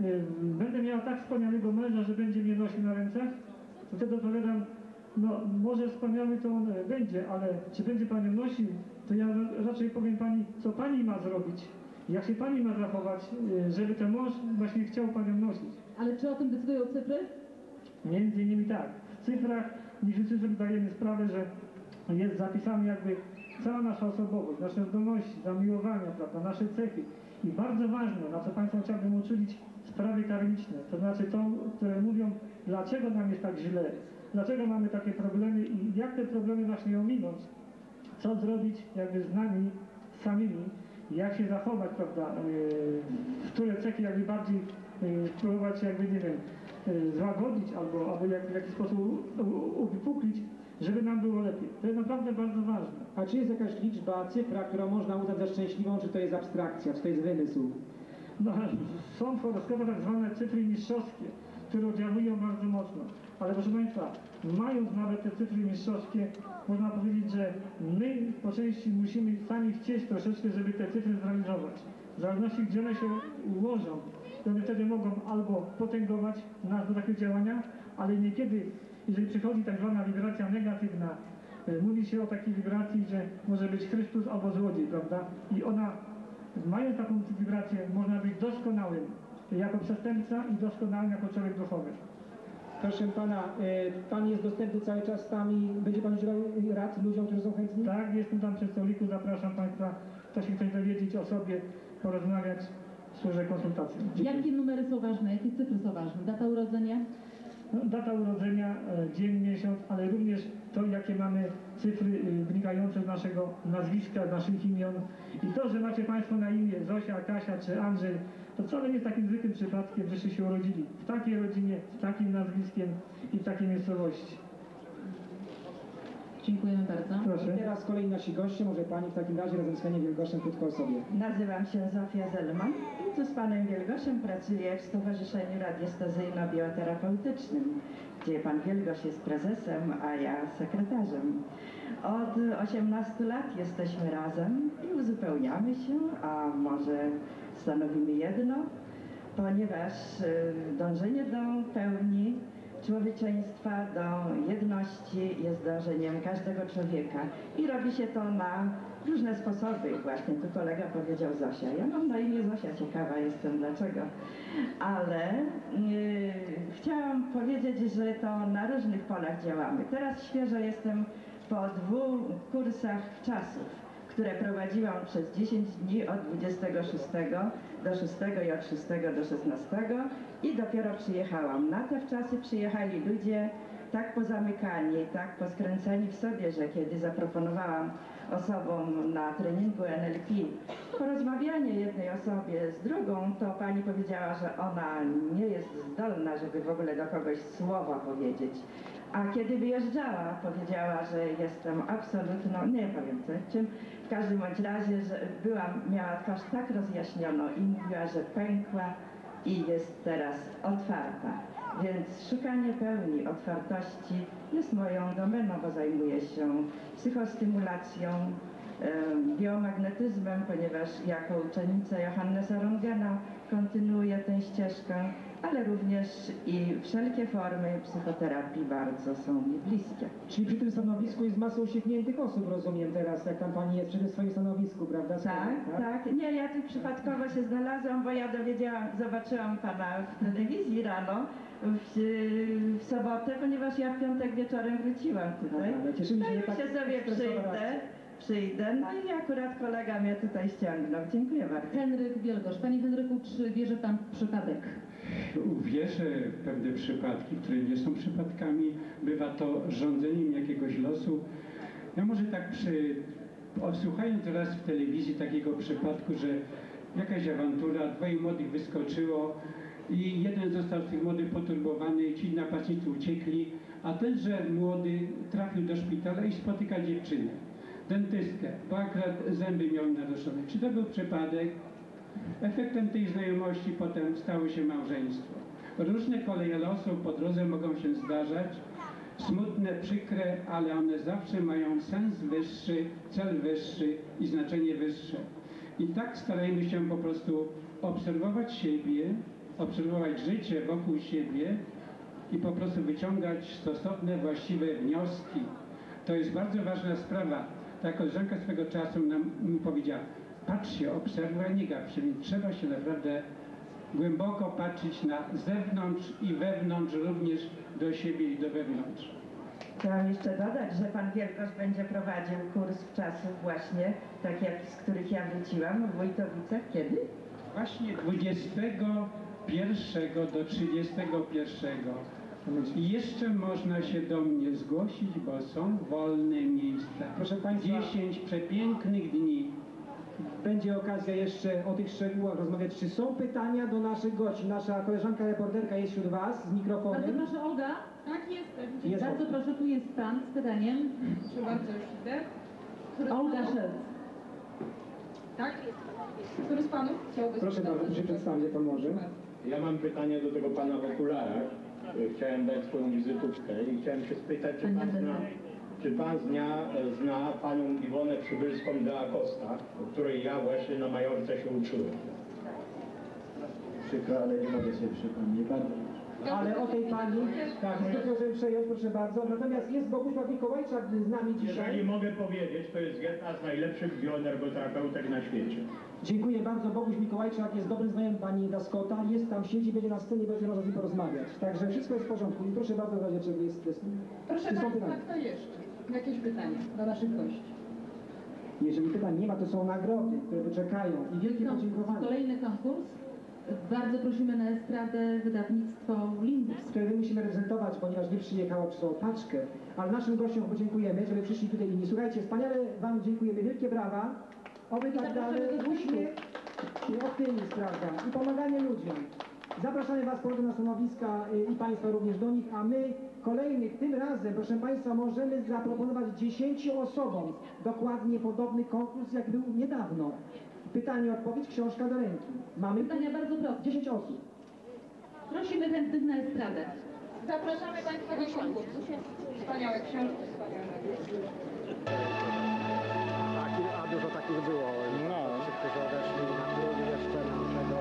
będę miała tak wspaniałego męża, że będzie mnie nosił na rękach? To wtedy odpowiadam, no może wspaniały to on będzie, ale czy będzie Panią nosił, to ja raczej powiem Pani, co Pani ma zrobić, jak się Pani ma zachować, żeby ten mąż właśnie chciał Panią nosić. Ale czy o tym decydują cyfry? Między innymi tak. W cyfrach niestety sobie dajemy sprawę, że jest zapisana jakby cała nasza osobowość, nasze zdolności, zamiłowania, prawda, nasze cechy. I bardzo ważne, na co Państwa chciałbym uczulić, sprawy karmiczne. To znaczy to, które mówią, dlaczego nam jest tak źle, dlaczego mamy takie problemy i jak te problemy właśnie ominąć, co zrobić jakby z nami samymi, jak się zachować, prawda, yy, które cechy jakby bardziej yy, spróbować jakby, nie wiem, yy, złagodzić albo, albo jak, w jakiś sposób uwypuklić, żeby nam było lepiej. To jest naprawdę bardzo ważne. A czy jest jakaś liczba, cyfra, którą można uznać za szczęśliwą, czy to jest abstrakcja, czy to jest wymysł? No, są w horoskopie tak zwane cyfry mistrzowskie, które oddziałują bardzo mocno. Ale proszę Państwa, mając nawet te cyfry mistrzowskie, można powiedzieć, że my po części musimy sami chcieć troszeczkę, żeby te cyfry zrealizować. W zależności gdzie one się ułożą, to one wtedy mogą albo potęgować nas do takiego działania, ale niekiedy, jeżeli przychodzi tak zwana wibracja negatywna, mówi się o takiej wibracji, że może być Chrystus albo złodziej, prawda? I ona, mając taką wibrację, można być doskonałym jako przestępca i doskonałym jako człowiek duchowy. Proszę Pana, Pan jest dostępny cały czas z Nami, będzie Pan udzielał rad ludziom, którzy są chętni? Tak, jestem tam przy stoliku, zapraszam Państwa, kto się chce dowiedzieć o sobie, porozmawiać, służę konsultacją. Jakie numery są ważne, jakie cyfry są ważne? Data urodzenia? No, data urodzenia, e, dzień, miesiąc, ale również to, jakie mamy cyfry y, wynikające z naszego nazwiska, z naszych imion. I to, że macie Państwo na imię Zosia, Kasia czy Andrzej, to wcale nie jest takim zwykłym przypadkiem, żeście się urodzili w takiej rodzinie, z takim nazwiskiem i w takiej miejscowości. Dziękujemy bardzo. Proszę. I teraz kolei nasi goście, może Pani w takim razie razem z Panem Wielgoszem krótko o sobie. Nazywam się Zofia Zelman i tu z Panem Wielgoszem pracuję w Stowarzyszeniu Radiostazyjno-Bioterapeutycznym, gdzie Pan Wielgosz jest prezesem, a ja sekretarzem. Od osiemnastu lat jesteśmy razem i uzupełniamy się, a może stanowimy jedno, ponieważ y, dążenie do pełni człowieczeństwa, do jedności jest dążeniem każdego człowieka i robi się to na różne sposoby. Właśnie tu kolega powiedział Zosia. Ja mam na imię Zosia, ciekawa jestem dlaczego. Ale yy, chciałam powiedzieć, że to na różnych polach działamy. Teraz świeżo jestem po dwóch kursach czasów, które prowadziłam przez dziesięć dni od dwudziestego szóstego do szóstego i od szóstego do szesnastego i dopiero przyjechałam. Na te wczasy przyjechali ludzie tak pozamykani, tak poskręceni w sobie, że kiedy zaproponowałam osobom na treningu N L P porozmawianie jednej osobie z drugą, to pani powiedziała, że ona nie jest zdolna, żeby w ogóle do kogoś słowa powiedzieć. A kiedy wyjeżdżała, powiedziała, że jestem absolutną, nie powiem co, czym, w każdym bądź razie, że byłam, miała twarz tak rozjaśnioną i mówiła, że pękła i jest teraz otwarta. Więc szukanie pełni otwartości jest moją domeną, bo zajmuję się psychostymulacją, biomagnetyzmem, ponieważ jako uczennica Johannesa Röntgena kontynuuję tę ścieżkę, ale również i wszelkie formy psychoterapii bardzo są mi bliskie. Czyli przy tym stanowisku jest masa uśmiechniętych osób, rozumiem teraz, jak tam Pani jest przy tym swoim stanowisku, prawda? Tak, tak, tak. Nie, ja tu przypadkowo się znalazłam, bo ja dowiedziałam, zobaczyłam Pana w telewizji rano, w, w sobotę, ponieważ ja w piątek wieczorem wróciłam tutaj. Aha, cieszymy się, no i tak się sobie przyjdę, przyjdę, no i akurat kolega mnie tutaj ściągnął. Dziękuję bardzo. Henryk Wielgosz. Panie Henryku, czy wierzy Pan w przypadek? Wierzę w pewne przypadki, które nie są przypadkami. Bywa to rządzeniem jakiegoś losu. Ja może tak przy, odsłuchając raz w telewizji takiego przypadku, że jakaś awantura, dwoje młodych wyskoczyło i jeden został z tych młodych poturbowany, ci napastnicy uciekli, a tenże młody trafił do szpitala i spotyka dziewczynę, dentystkę, bo akurat zęby miał naruszone. Czy to był przypadek? Efektem tej znajomości potem stało się małżeństwo. Różne koleje losu po drodze mogą się zdarzać, smutne, przykre, ale one zawsze mają sens wyższy, cel wyższy i znaczenie wyższe. I tak starajmy się po prostu obserwować siebie, obserwować życie wokół siebie i po prostu wyciągać stosowne, właściwe wnioski. To jest bardzo ważna sprawa. Ta koleżanka swego czasu nam mi powiedziała: patrz się, obserwuj, a nie gap się, więc trzeba się naprawdę głęboko patrzeć na zewnątrz i wewnątrz, również do siebie i do wewnątrz. Chciałam jeszcze dodać, że Pan Wielgosz będzie prowadził kurs wczasów właśnie, tak jak z których ja wróciłam, w Wojtowicach. Kiedy? Właśnie dwudziestego pierwszego do trzydziestego pierwszego. I jeszcze można się do mnie zgłosić, bo są wolne miejsca. Proszę Państwa, dziesięć przepięknych dni. Będzie okazja jeszcze o tych szczegółach rozmawiać. Czy są pytania do naszych gości? Nasza koleżanka reporterka jest wśród Was z mikrofonem. Bardzo proszę, Olga. Tak, jestem. Jest Bardzo proszę, tu jest Pan z pytaniem. Proszę bardzo, już idę. Który Olga z panów- Szelc. Tak? Który z Panów chciałby Proszę bardzo, proszę przedstawić, jak Pan może. Ja mam pytanie do tego pana w okularach. Chciałem dać swoją wizytówkę i chciałem się spytać, czy pan zna, czy pan zna, zna panią Iwonę Przybylską de Acosta, o której ja właśnie na Majorce się uczyłem. Przykro, ale nie mogę sobie przypomnieć. Bardzo. Ale o tej Pani, tak, proszę przejąć, proszę bardzo. Natomiast jest Bogusław Mikołajczak z nami dzisiaj. Jeżeli mogę powiedzieć, to jest jedna z najlepszych bioenergoterapeutek na świecie. Dziękuję bardzo. Boguś Mikołajczak jest dobrym znajomym Pani Daskota. Jest tam, siedzi, będzie na scenie, będzie można z nim porozmawiać. Także wszystko jest w porządku. I proszę bardzo, w razie czego jest test. Proszę Czy są Państwa, pytania? kto jeszcze? Jakieś pytania do naszych gości? Jeżeli pytań nie ma, to są nagrody, które wyczekają. I wielkie Kon- podziękowania. Kolejny konkurs. Bardzo prosimy na estradę wydawnictwo Limbus. które my musimy reprezentować, ponieważ nie przyjechało przez tą paczkę, ale naszym gościom podziękujemy, żeby przyszli tutaj inni. Słuchajcie, wspaniale Wam dziękujemy, wielkie brawa, oby tak dalej, uśmiech i optymizm, prawda, i pomaganie ludziom. Zapraszamy Was po na stanowiska i Państwa również do nich, a my kolejnych, tym razem, proszę Państwa, możemy zaproponować dziesięciu osobom dokładnie podobny konkurs, jak był niedawno. Pytanie, odpowiedź, książka do ręki. Mamy Pytania bardzo proste. dziesięć osób. Prosimy chętnych na estradę. Zapraszamy Państwa do konkursu. Wspaniałe książki, wspaniałe. Taki, a dużo takich było. No. Ci, którzy odeszli na drugi jeszcze na naszego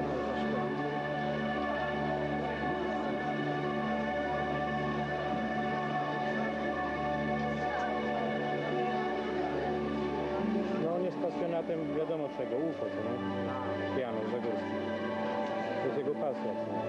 No on jest pasjonatem wiadomo czego, U F O, co nie? Janusz Zagórski. To jest jego pasja, co nie?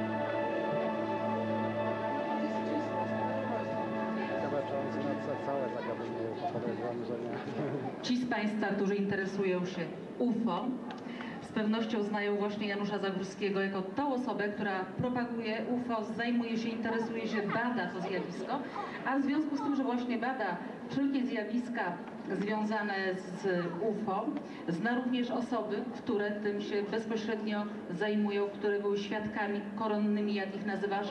Zobaczący na całe zagadnienie, podejrzewam, że nie. Ci z Państwa, którzy interesują się U F O, z pewnością znają właśnie Janusza Zagórskiego jako tą osobę, która propaguje U F O, zajmuje się, interesuje się, bada to zjawisko, a w związku z tym, że właśnie bada wszelkie zjawiska związane z U F O, zna również osoby, które tym się bezpośrednio zajmują, które były świadkami koronnymi, jak ich nazywasz.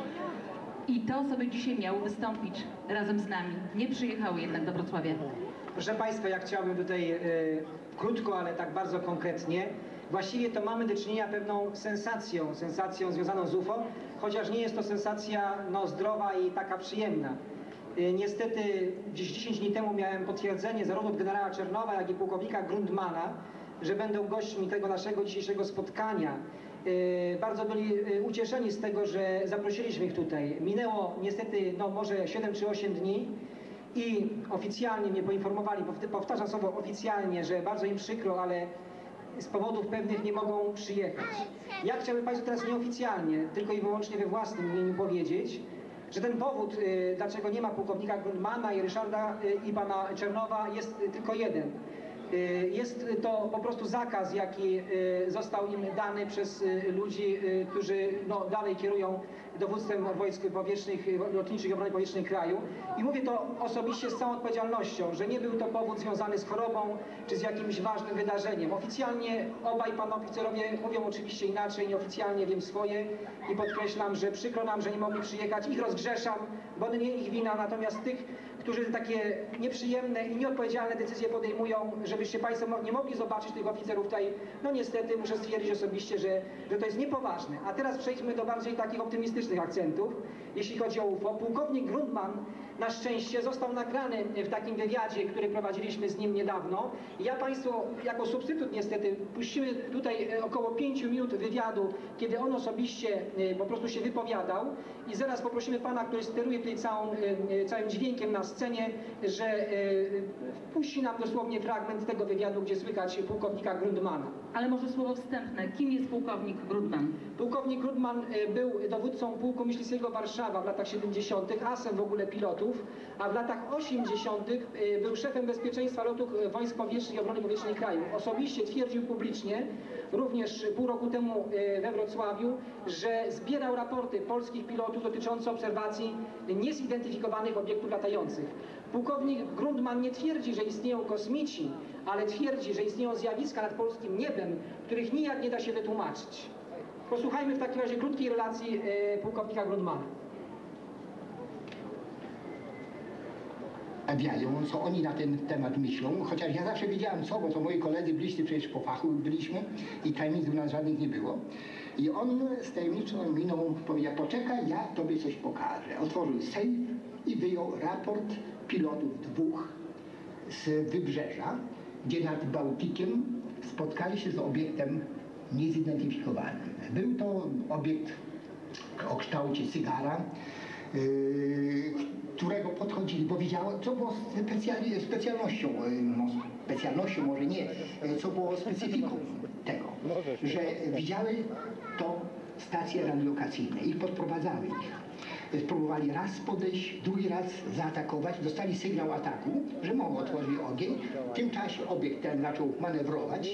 I te osoby dzisiaj miały wystąpić razem z nami. Nie przyjechały jednak do Wrocławia. Proszę Państwa, ja chciałbym tutaj e, krótko, ale tak bardzo konkretnie. Właściwie to mamy do czynienia pewną sensacją, sensacją związaną z U F O, chociaż nie jest to sensacja no, zdrowa i taka przyjemna. E, niestety gdzieś dziesięć dni temu miałem potwierdzenie zarówno od generała Czernowa, jak i pułkownika Grundmana, że będą gośćmi tego naszego dzisiejszego spotkania. E, bardzo byli e, ucieszeni z tego, że zaprosiliśmy ich tutaj. Minęło niestety no, może siedem czy osiem dni. I oficjalnie mnie poinformowali, powtarzam słowo oficjalnie, że bardzo im przykro, ale z powodów pewnych nie mogą przyjechać. Ja chciałbym Państwu teraz nieoficjalnie, tylko i wyłącznie we własnym imieniu powiedzieć, że ten powód, y, dlaczego nie ma pułkownika Grundmana i Ryszarda y, i pana Czernowa, jest y, tylko jeden. Y, jest to po prostu zakaz, jaki y, został im dany przez y, ludzi, y, którzy no, dalej kierują dowództwem wojsk powietrznych, lotniczych i obrony powietrznej kraju. I mówię to osobiście z całą odpowiedzialnością, że nie był to powód związany z chorobą czy z jakimś ważnym wydarzeniem. Oficjalnie obaj panowie oficerowie mówią oczywiście inaczej, nieoficjalnie wiem swoje i podkreślam, że przykro nam, że nie mogli przyjechać. Ich rozgrzeszam, bo nie ich wina, natomiast tych, którzy takie nieprzyjemne i nieodpowiedzialne decyzje podejmują, żebyście Państwo nie mogli zobaczyć tych oficerów tutaj, no niestety muszę stwierdzić osobiście, że, że to jest niepoważne. A teraz przejdźmy do bardziej takich optymistycznych akcentów, jeśli chodzi o U F O. Pułkownik Grundman na szczęście został nagrany w takim wywiadzie, który prowadziliśmy z nim niedawno. I ja Państwu jako substytut niestety puścimy tutaj około pięciu minut wywiadu, kiedy on osobiście po prostu się wypowiadał i zaraz poprosimy Pana, który steruje tutaj całą, całym dźwiękiem na scenie, że wpuści nam dosłownie fragment tego wywiadu, gdzie słychać pułkownika Grundmana. Ale może słowo wstępne. Kim jest pułkownik Grundman? Pułkownik Grundman był dowódcą pułku myśliwskiego Warszawa w latach siedemdziesiątych, asem w ogóle pilotów, a w latach osiemdziesiątych był szefem bezpieczeństwa lotów wojsk powietrznych i obrony powietrznej kraju. Osobiście twierdził publicznie, również pół roku temu we Wrocławiu, że zbierał raporty polskich pilotów dotyczące obserwacji niezidentyfikowanych obiektów latających. Pułkownik Grundman nie twierdzi, że istnieją kosmici, ale twierdzi, że istnieją zjawiska nad polskim niebem, których nijak nie da się wytłumaczyć. Posłuchajmy w takim razie krótkiej relacji e, pułkownika Grundmana. Wiają, co oni na ten temat myślą, chociaż ja zawsze wiedziałem co, bo to moi koledzy byliście przecież po fachu byliśmy i tajemnic u nas żadnych nie było. I on z tajemniczą miną powiedział, poczekaj, ja tobie coś pokażę. Otworzył sejf i wyjął raport pilotów dwóch z Wybrzeża, gdzie nad Bałtykiem spotkali się z obiektem niezidentyfikowanym. Był to obiekt o kształcie cygara, yy, którego podchodzili, bo wiedziało, co było specjali, specjalnością, no, specjalnością może nie, co było specyfiką tego, że widziały to stacje radiolokacyjne i podprowadzały ich. Spróbowali raz podejść, drugi raz zaatakować, dostali sygnał ataku, że mogą otworzyć ogień. W tym czasie obiekt ten zaczął manewrować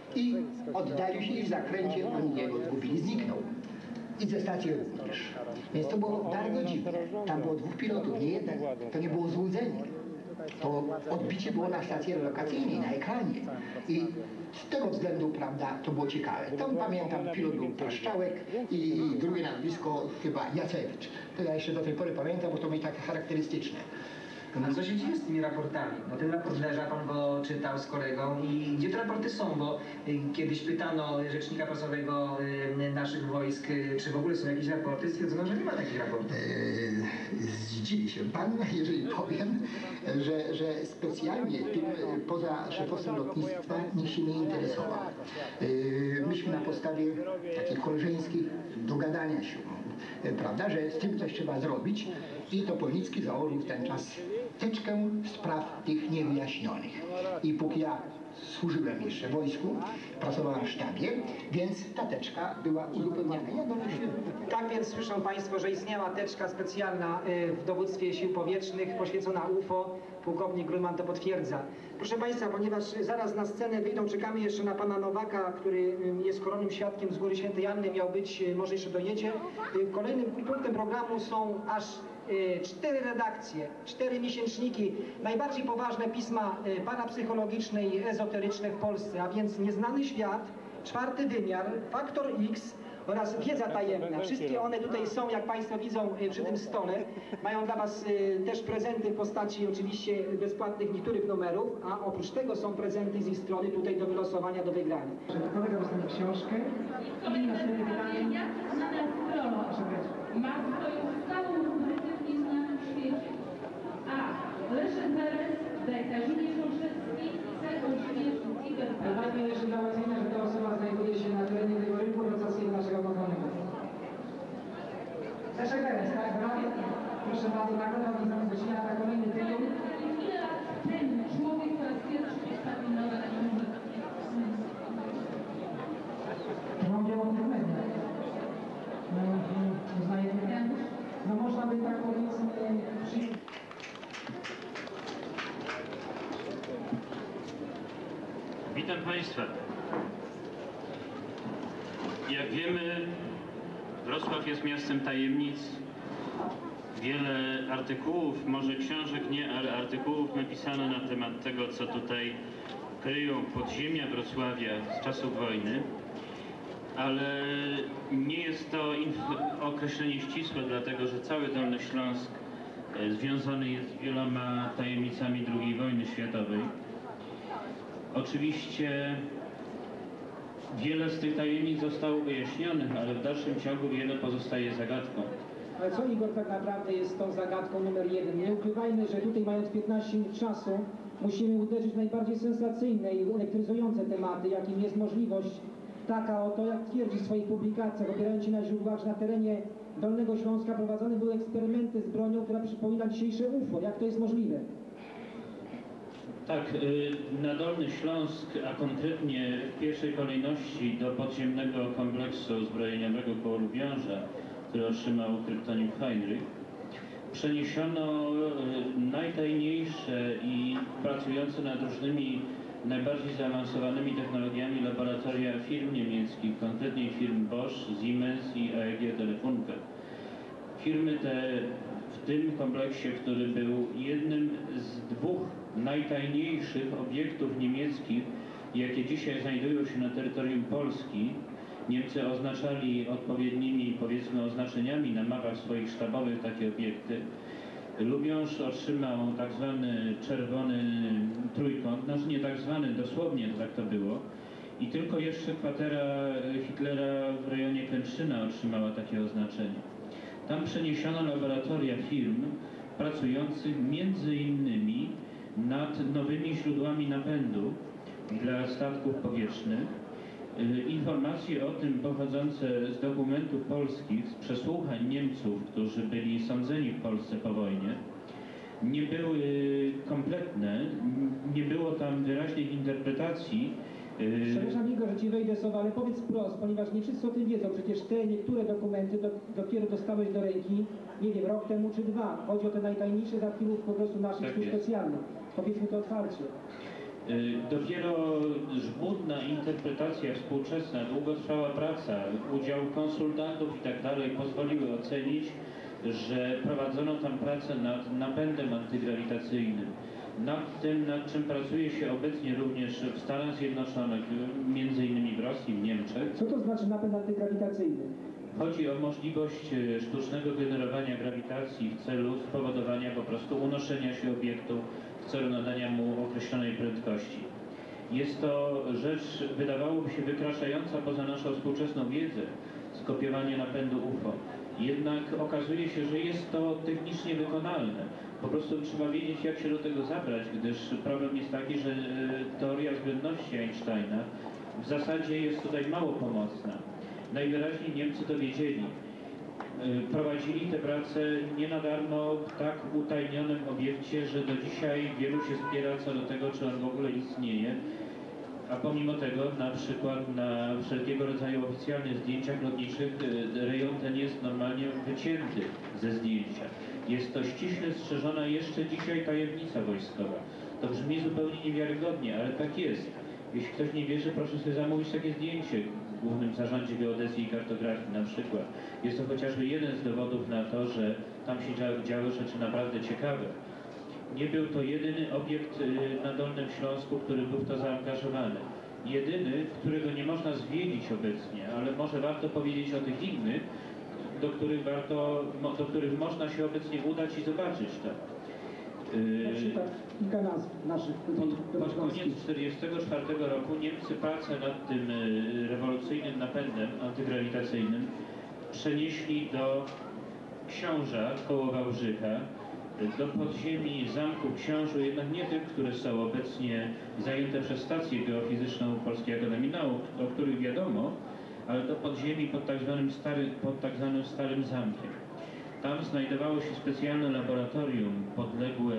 I oddalił się i w zakręcie oni jego zgubili, zniknął. I ze stacji również. Więc to było bardzo dziwne. Tam było dwóch pilotów, nie jeden. To nie było złudzenie. To odbicie było na stacji relokacyjnej, na ekranie. I z tego względu, prawda, to było ciekawe. Tam pamiętam, pilot był Paszczałek i drugie nazwisko chyba Jacewicz. To ja jeszcze do tej pory pamiętam, bo to mi takie charakterystyczne. A co się dzieje z tymi raportami? Bo ten raport leża, pan go czytał z kolegą i gdzie te raporty są? Bo y, kiedyś pytano rzecznika prasowego y, naszych wojsk, y, czy w ogóle są jakieś raporty, stwierdzono, że nie ma takich raportów. Eee, zdziwi się pan, jeżeli powiem, że, że specjalnie tym poza szefostwem lotnictwa nikt się nie interesował. Eee, myśmy na podstawie takich koleżeńskich dogadania się, prawda, że z tym coś trzeba zrobić i to Polnicki założył w ten czas teczkę spraw tych niewyjaśnionych. I póki ja służyłem jeszcze w wojsku, pracowałem w sztabie, więc ta teczka była uzupełniana. Ja Tak więc słyszą Państwo, że istniała teczka specjalna w dowództwie sił powietrznych poświęcona U F O. Pułkownik Grunman to potwierdza. Proszę Państwa, ponieważ zaraz na scenę wyjdą, czekamy jeszcze na pana Nowaka, który jest koronnym świadkiem z Góry Świętej Anny, miał być, może jeszcze dojedzie. Kolejnym punktem programu są aż cztery redakcje, cztery miesięczniki, najbardziej poważne pisma parapsychologiczne i ezoteryczne w Polsce, a więc Nieznany Świat, Czwarty Wymiar, Faktor X oraz Wiedza Tajemna. Wszystkie one tutaj są, jak Państwo widzą przy tym stole. Mają dla Was też prezenty w postaci oczywiście bezpłatnych niektórych numerów, a oprócz tego są prezenty z ich strony tutaj do wylosowania, do wygrania. Kolega dostanie książkę i następne pytanie. Ma swoją stałą rubrykę w Nieznanym Świecie. A. Leszek Beres, B. Kazimierz Olszewski, C. Olszewski, Igor. Pytanie jeszcze dla Łazina, że ta osoba znajduje się na terenie tego rynku rotacyjnego naszego kontrolnego. Leszek Beres, tak? Brawo. Proszę bardzo, nagroda Nieznanego Gościna na kolejny tytuł. Ile lat ten człowiek po raz pierwszy postawił nogę na książkę? Mam dzieło w tych mediach. No, uznaję, no można by tak powiedzmy przyjąć. Witam Państwa. Jak wiemy, Wrocław jest miastem tajemnic. Wiele artykułów, może książek nie, ale artykułów napisano na temat tego, co tutaj kryją podziemia Wrocławia z czasów wojny. Ale nie jest to określenie ścisłe, dlatego że cały Dolny Śląsk związany jest z wieloma tajemnicami drugiej wojny światowej. Oczywiście wiele z tych tajemnic zostało wyjaśnionych, ale w dalszym ciągu wiele pozostaje zagadką. Ale co, Igor, tak naprawdę jest tą zagadką numer jeden? Nie ukrywajmy, że tutaj mając piętnaście minut czasu musimy uderzyć w najbardziej sensacyjne i elektryzujące tematy, jakim jest możliwość taka oto, jak twierdzi w swoich publikacjach, opierając się na źródłach, że na terenie Dolnego Śląska prowadzone były eksperymenty z bronią, która przypomina dzisiejsze U F O. Jak to jest możliwe? Tak, na Dolny Śląsk, a konkretnie w pierwszej kolejności do podziemnego kompleksu zbrojeniowego koło Lubiąża, który otrzymał kryptonim Heinrich, przeniesiono najtajniejsze i pracujące nad różnymi najbardziej zaawansowanymi technologiami laboratoria firm niemieckich, konkretnie firm Bosch, Siemens i A E G Telefunke. Firmy te w tym kompleksie, który był jednym z dwóch najtajniejszych obiektów niemieckich, jakie dzisiaj znajdują się na terytorium Polski, Niemcy oznaczali odpowiednimi, powiedzmy, oznaczeniami na mapach swoich sztabowych takie obiekty. Lubiąż otrzymał tak zwany czerwony trójkąt, znaczy nie tak zwany, dosłownie tak to było. I tylko jeszcze kwatera Hitlera w rejonie Kętrzyna otrzymała takie oznaczenie. Tam przeniesiono laboratoria firm pracujących między innymi nad nowymi źródłami napędu dla statków powietrznych. Informacje o tym pochodzące z dokumentów polskich, z przesłuchań Niemców, którzy byli sądzeni w Polsce po wojnie, nie były kompletne, nie było tam wyraźnych interpretacji. Przepraszam, Igor, że Ci wejdę słowo, ale powiedz wprost, ponieważ nie wszyscy o tym wiedzą. Przecież te niektóre dokumenty do, dopiero dostałeś do ręki, nie wiem, rok temu czy dwa. Chodzi o te najtajniejsze z archiwów po prostu naszych Tak służb jest. specjalnych. Powiedzmy to otwarcie. Dopiero żmudna interpretacja współczesna, długotrwała praca, udział konsultantów i tak dalej pozwoliły ocenić, że prowadzono tam pracę nad napędem antygrawitacyjnym. Nad tym, nad czym pracuje się obecnie również w Stanach Zjednoczonych, między innymi w Rosji, w Niemczech. Co to znaczy napęd antygrawitacyjny? Chodzi o możliwość sztucznego generowania grawitacji w celu spowodowania po prostu unoszenia się obiektu w celu nadania mu określonej prędkości. Jest to rzecz, wydawałoby się, wykraczająca poza naszą współczesną wiedzę, skopiowanie napędu U F O. Jednak okazuje się, że jest to technicznie wykonalne. Po prostu trzeba wiedzieć, jak się do tego zabrać, gdyż problem jest taki, że teoria względności Einsteina w zasadzie jest tutaj mało pomocna. Najwyraźniej Niemcy to wiedzieli. Prowadzili tę pracę nie na darmo w tak utajnionym obiekcie, że do dzisiaj wielu się spiera co do tego, czy on w ogóle istnieje. A pomimo tego, na przykład na wszelkiego rodzaju oficjalnych zdjęciach lotniczych rejon ten jest normalnie wycięty ze zdjęcia. Jest to ściśle strzeżona jeszcze dzisiaj tajemnica wojskowa. To brzmi zupełnie niewiarygodnie, ale tak jest. Jeśli ktoś nie wierzy, proszę sobie zamówić takie zdjęcie w Głównym Zarządzie Geodezji i Kartografii na przykład. Jest to chociażby jeden z dowodów na to, że tam się działy, działy rzeczy naprawdę ciekawe. Nie był to jedyny obiekt na Dolnym Śląsku, który był w to zaangażowany. Jedyny, którego nie można zwiedzić obecnie, ale może warto powiedzieć o tych innych, do których, warto, do których można się obecnie udać i zobaczyć to. Na przykład kilka nazw naszych Pod, pod koniec tysiąc dziewięćset czterdziestego czwartego roku Niemcy pracę nad tym rewolucyjnym napędem antygrawitacyjnym przenieśli do Książa koło Wałbrzycha, do podziemi zamku Książu, jednak nie tych, które są obecnie zajęte przez stację geofizyczną Polskiej Akademii Nauk, o których wiadomo, ale do podziemi pod tak zwanym starym, pod tak zwanym Starym Zamkiem. Tam znajdowało się specjalne laboratorium podległe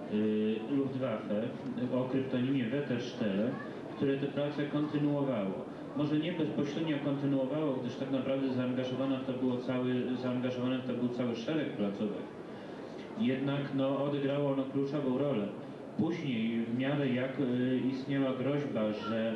y, Luftwaffe o kryptonimie Wetterstelle, które tę pracę kontynuowało. Może nie bezpośrednio kontynuowało, gdyż tak naprawdę zaangażowane w to było cały, zaangażowane w to był cały szereg placówek. Jednak no, odegrało ono kluczową rolę. Później, w miarę jak y, istniała groźba, że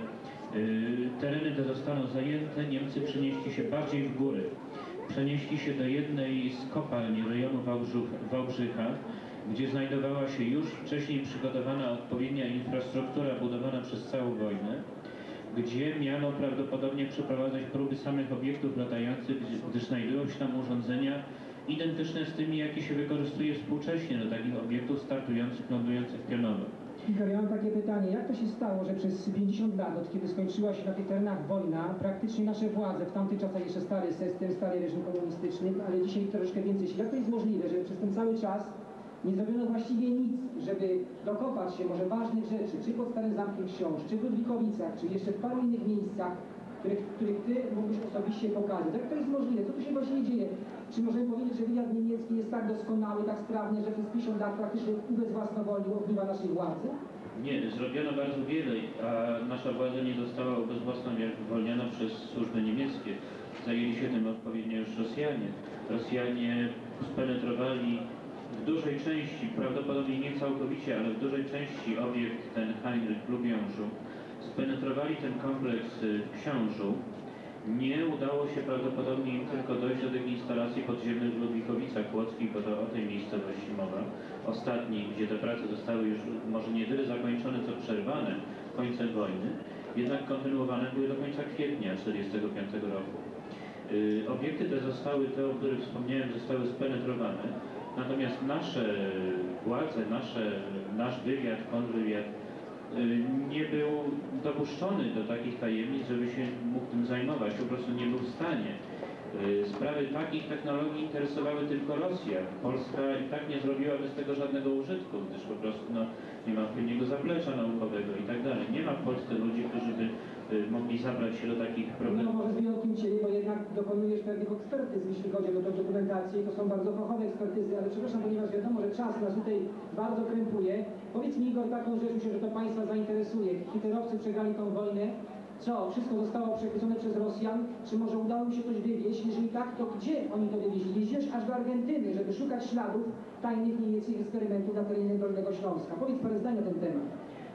y, tereny te zostaną zajęte, Niemcy przenieśli się bardziej w góry. Przenieśli się do jednej z kopalń rejonu Wałbrzycha, gdzie znajdowała się już wcześniej przygotowana odpowiednia infrastruktura budowana przez całą wojnę, gdzie miano prawdopodobnie przeprowadzać próby samych obiektów latających, gdyż znajdują się tam urządzenia identyczne z tymi, jakie się wykorzystuje współcześnie do takich obiektów startujących, lądujących pionowo. Igor, ja mam takie pytanie. Jak to się stało, że przez pięćdziesiąt lat, od kiedy skończyła się na tych terenach wojna, praktycznie nasze władze, w tamtych czasach jeszcze stary system, stary reżim komunistyczny, ale dzisiaj troszkę więcej sił. Jak to jest możliwe, że przez ten cały czas nie zrobiono właściwie nic, żeby dokopać się może ważnych rzeczy, czy pod Starym Zamkiem Książ, czy w Ludwikowicach, czy jeszcze w paru innych miejscach, których, których Ty mógłbyś osobiście pokazać. Jak to jest możliwe? Co tu się właściwie dzieje? Czy możemy powiedzieć, że wywiad niemiecki jest tak doskonały, tak sprawny, że przez pięćdziesiąt lat praktycznie ubezwłasnowolnił ogniwa naszej władzy? Nie, zrobiono bardzo wiele, a nasza władza nie została ubezwłasnowolniona przez służby niemieckie. Zajęli się tym odpowiednio już Rosjanie. Rosjanie spenetrowali w dużej części, prawdopodobnie nie całkowicie, ale w dużej części obiekt ten Heinrich w Lubiążu. Spenetrowali ten kompleks w Książu. Nie udało się prawdopodobnie im tylko dojść do tych instalacji podziemnych w Ludwikowicach Łódzkich, bo to o tej miejscowości mowa. Ostatniej, gdzie te prace zostały już może nie tyle zakończone, co przerwane końcem wojny, jednak kontynuowane były do końca kwietnia tysiąc dziewięćset czterdziestego piątego roku. Yy, obiekty te zostały, te o których wspomniałem, zostały spenetrowane, natomiast nasze władze, nasze, nasz wywiad, kontrwywiad nie był dopuszczony do takich tajemnic, żeby się mógł tym zajmować, po prostu nie był w stanie. Sprawy takich technologii interesowały tylko Rosję. Polska i tak nie zrobiłaby z tego żadnego użytku, gdyż po prostu no, nie ma odpowiedniego zaplecza naukowego i tak dalej. Nie ma w Polsce ludzi, którzy by mogli zabrać się do takich problemów. No może z wyjątkiem Ciebie, bo jednak dokonujesz pewnych ekspertyz, jeśli chodzi o tę dokumentację i to są bardzo fachowe ekspertyzy, ale przepraszam, ponieważ wiadomo, że czas nas tutaj bardzo krępuje. Powiedz mi, Igor, taką rzecz, myślę, że to Państwa zainteresuje. Hitlerowcy przegrali tą wojnę. Co? Wszystko zostało przechwycone przez Rosjan? Czy może udało mi się coś wywieźć? Jeżeli tak, to gdzie oni to wywieźli? Jeździsz aż do Argentyny, żeby szukać śladów tajnych niemieckich eksperymentów na terenie Dolnego Śląska. Powiedz parę zdań na ten temat.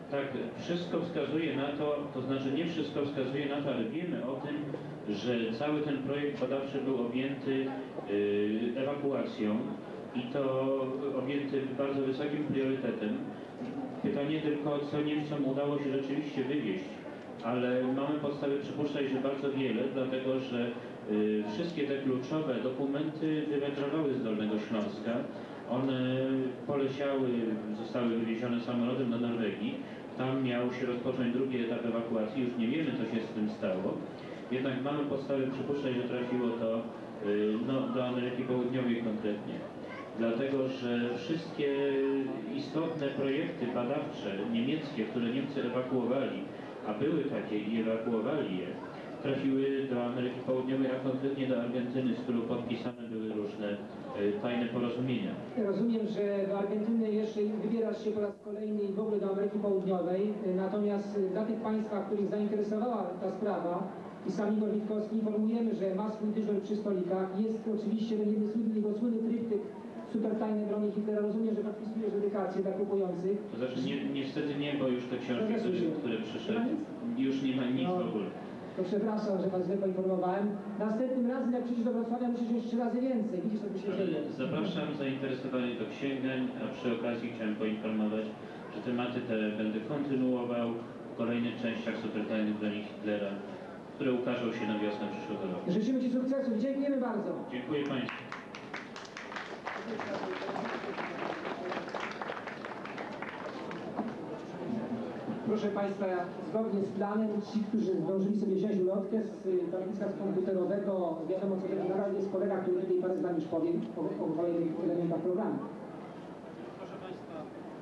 Tak, wszystko wskazuje na to, to znaczy nie wszystko wskazuje na to, ale wiemy o tym, że cały ten projekt badawczy był objęty y, ewakuacją i to objęty bardzo wysokim priorytetem. Pytanie tylko, co Niemcom udało się rzeczywiście wywieźć, ale mamy podstawy przypuszczać, że bardzo wiele, dlatego że y, wszystkie te kluczowe dokumenty wywędrowały z Dolnego Śląska. One poleciały, zostały wywiezione samolotem do Norwegii. Tam miał się rozpocząć drugi etap ewakuacji. Już nie wiemy, co się z tym stało. Jednak mamy podstawy przypuszczać, że trafiło to y, no, do Ameryki Południowej konkretnie. Dlatego, że wszystkie istotne projekty badawcze niemieckie, które Niemcy ewakuowali, a były takie i ewakuowali je, trafiły do Ameryki Południowej, a konkretnie do Argentyny, z którą podpisane były różne y, tajne porozumienia. Rozumiem, że do Argentyny jeszcze wybierasz się po raz kolejny i w ogóle do Ameryki Południowej, natomiast dla tych Państwa, których zainteresowała ta sprawa, i sam Igor Witkowski, informujemy, że ma swój dyżur przy stolikach. Jest oczywiście ten jego słynny tryptyk supertajne broni Hitlera. Rozumiem, że podpisujesz dedykację dla kupujących. To znaczy nie, niestety nie, bo już te książki, które, które przyszedł, już nie ma nic no, w ogóle. To przepraszam, że Was źle poinformowałem. Następnym razem, jak przyjdziesz do Wrocławia, musisz wziąć trzy razy więcej. Widzisz, co tu się dzieje. Zapraszam zainteresowanych do księgań, a przy okazji chciałem poinformować, że tematy te będę kontynuował w kolejnych częściach supertajnych broni Hitlera, które ukażą się na wiosnę przyszłego roku. Życzymy Ci sukcesu. Dziękujemy bardzo. Dziękuję Państwu. Proszę Państwa, zgodnie z planem, ci, którzy zdążyli sobie wziąć ulotkę z tabliczka komputerowego, wiadomo co to na razie jest kolega, który tutaj parę zdań już powie o, o kolejnych elementach programu. Proszę Państwa.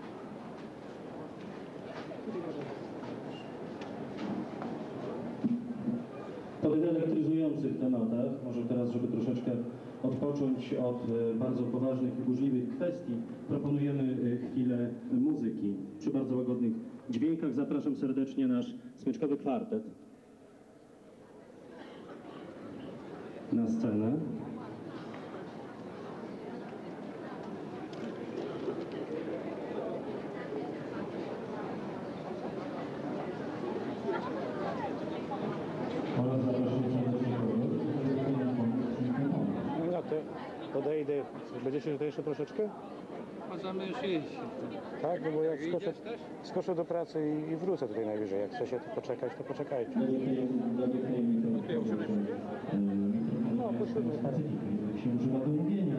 Po tych elektryzujących tematach, może teraz, żeby troszeczkę odpocząć od bardzo poważnych i burzliwych kwestii, proponujemy chwilę muzyki. Przy bardzo łagodnych dźwiękach zapraszam serdecznie nasz smyczkowy kwartet na scenę. No to podejdę. Będziecie tutaj jeszcze troszeczkę? Możemy już iść. Tak, no bo jak skoczę, skoczę do pracy i, i wrócę tutaj najwyżej. Jak chcecie tu poczekać, to poczekajcie. No, posłuchaj. Się używa do mówienia.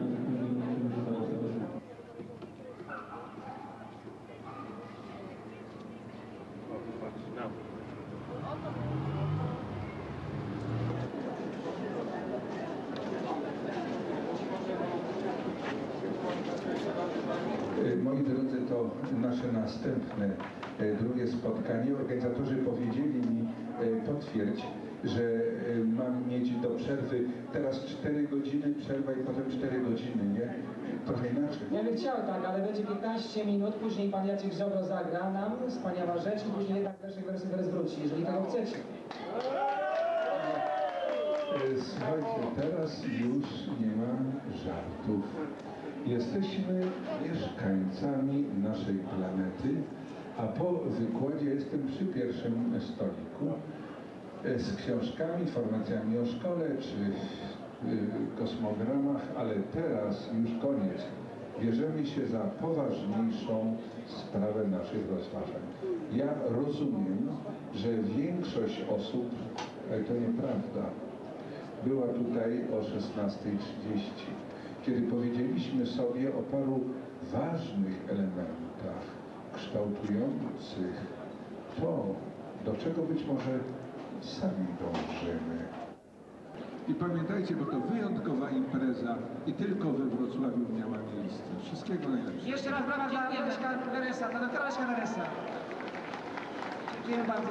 Moi drodzy, to nasze następne, drugie spotkanie. Organizatorzy powiedzieli mi, potwierdź, że mam mieć do przerwy teraz cztery godziny przerwa i potem cztery godziny, nie? Trochę inaczej. Ja bym chciał tak, ale będzie piętnaście minut, później Pan Jacek Ziobro zagra nam, wspaniała rzecz, i później jednak Leszek Weres wróci, jeżeli tego chcecie. Słuchajcie, teraz już nie ma żartów. Jesteśmy mieszkańcami naszej planety, a po wykładzie jestem przy pierwszym stoliku z książkami, informacjami o szkole czy kosmogramach, ale teraz już koniec. Bierzemy się za poważniejszą sprawę naszych rozważań. Ja rozumiem, że większość osób, to nieprawda, była tutaj o szesnastej trzydzieści, kiedy powiedzieliśmy sobie o paru ważnych elementach kształtujących to, do czego być może sami dążymy. I pamiętajcie, bo to wyjątkowa impreza i tylko we Wrocławiu miała miejsce. Wszystkiego najlepszego. Jeszcze raz brawa dla Leszka Weresa, dla doktora Leszka Weresa. Dziękuję bardzo.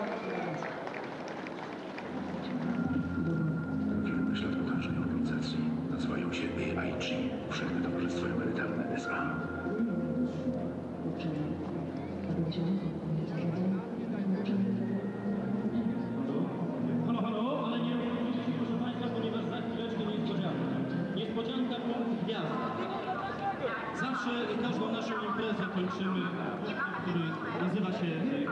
Kierunek śladkodarczej organizacji nazywają się A I G, Powszechne Towarzystwo Emerytalne S A. Halo, halo, ale nie rozłączcie się, proszę Państwa, ponieważ za chwileczkę niespodzianka. Niespodzianka punkt gwiazda. Zawsze każdą naszą imprezę kończymy, który nazywa się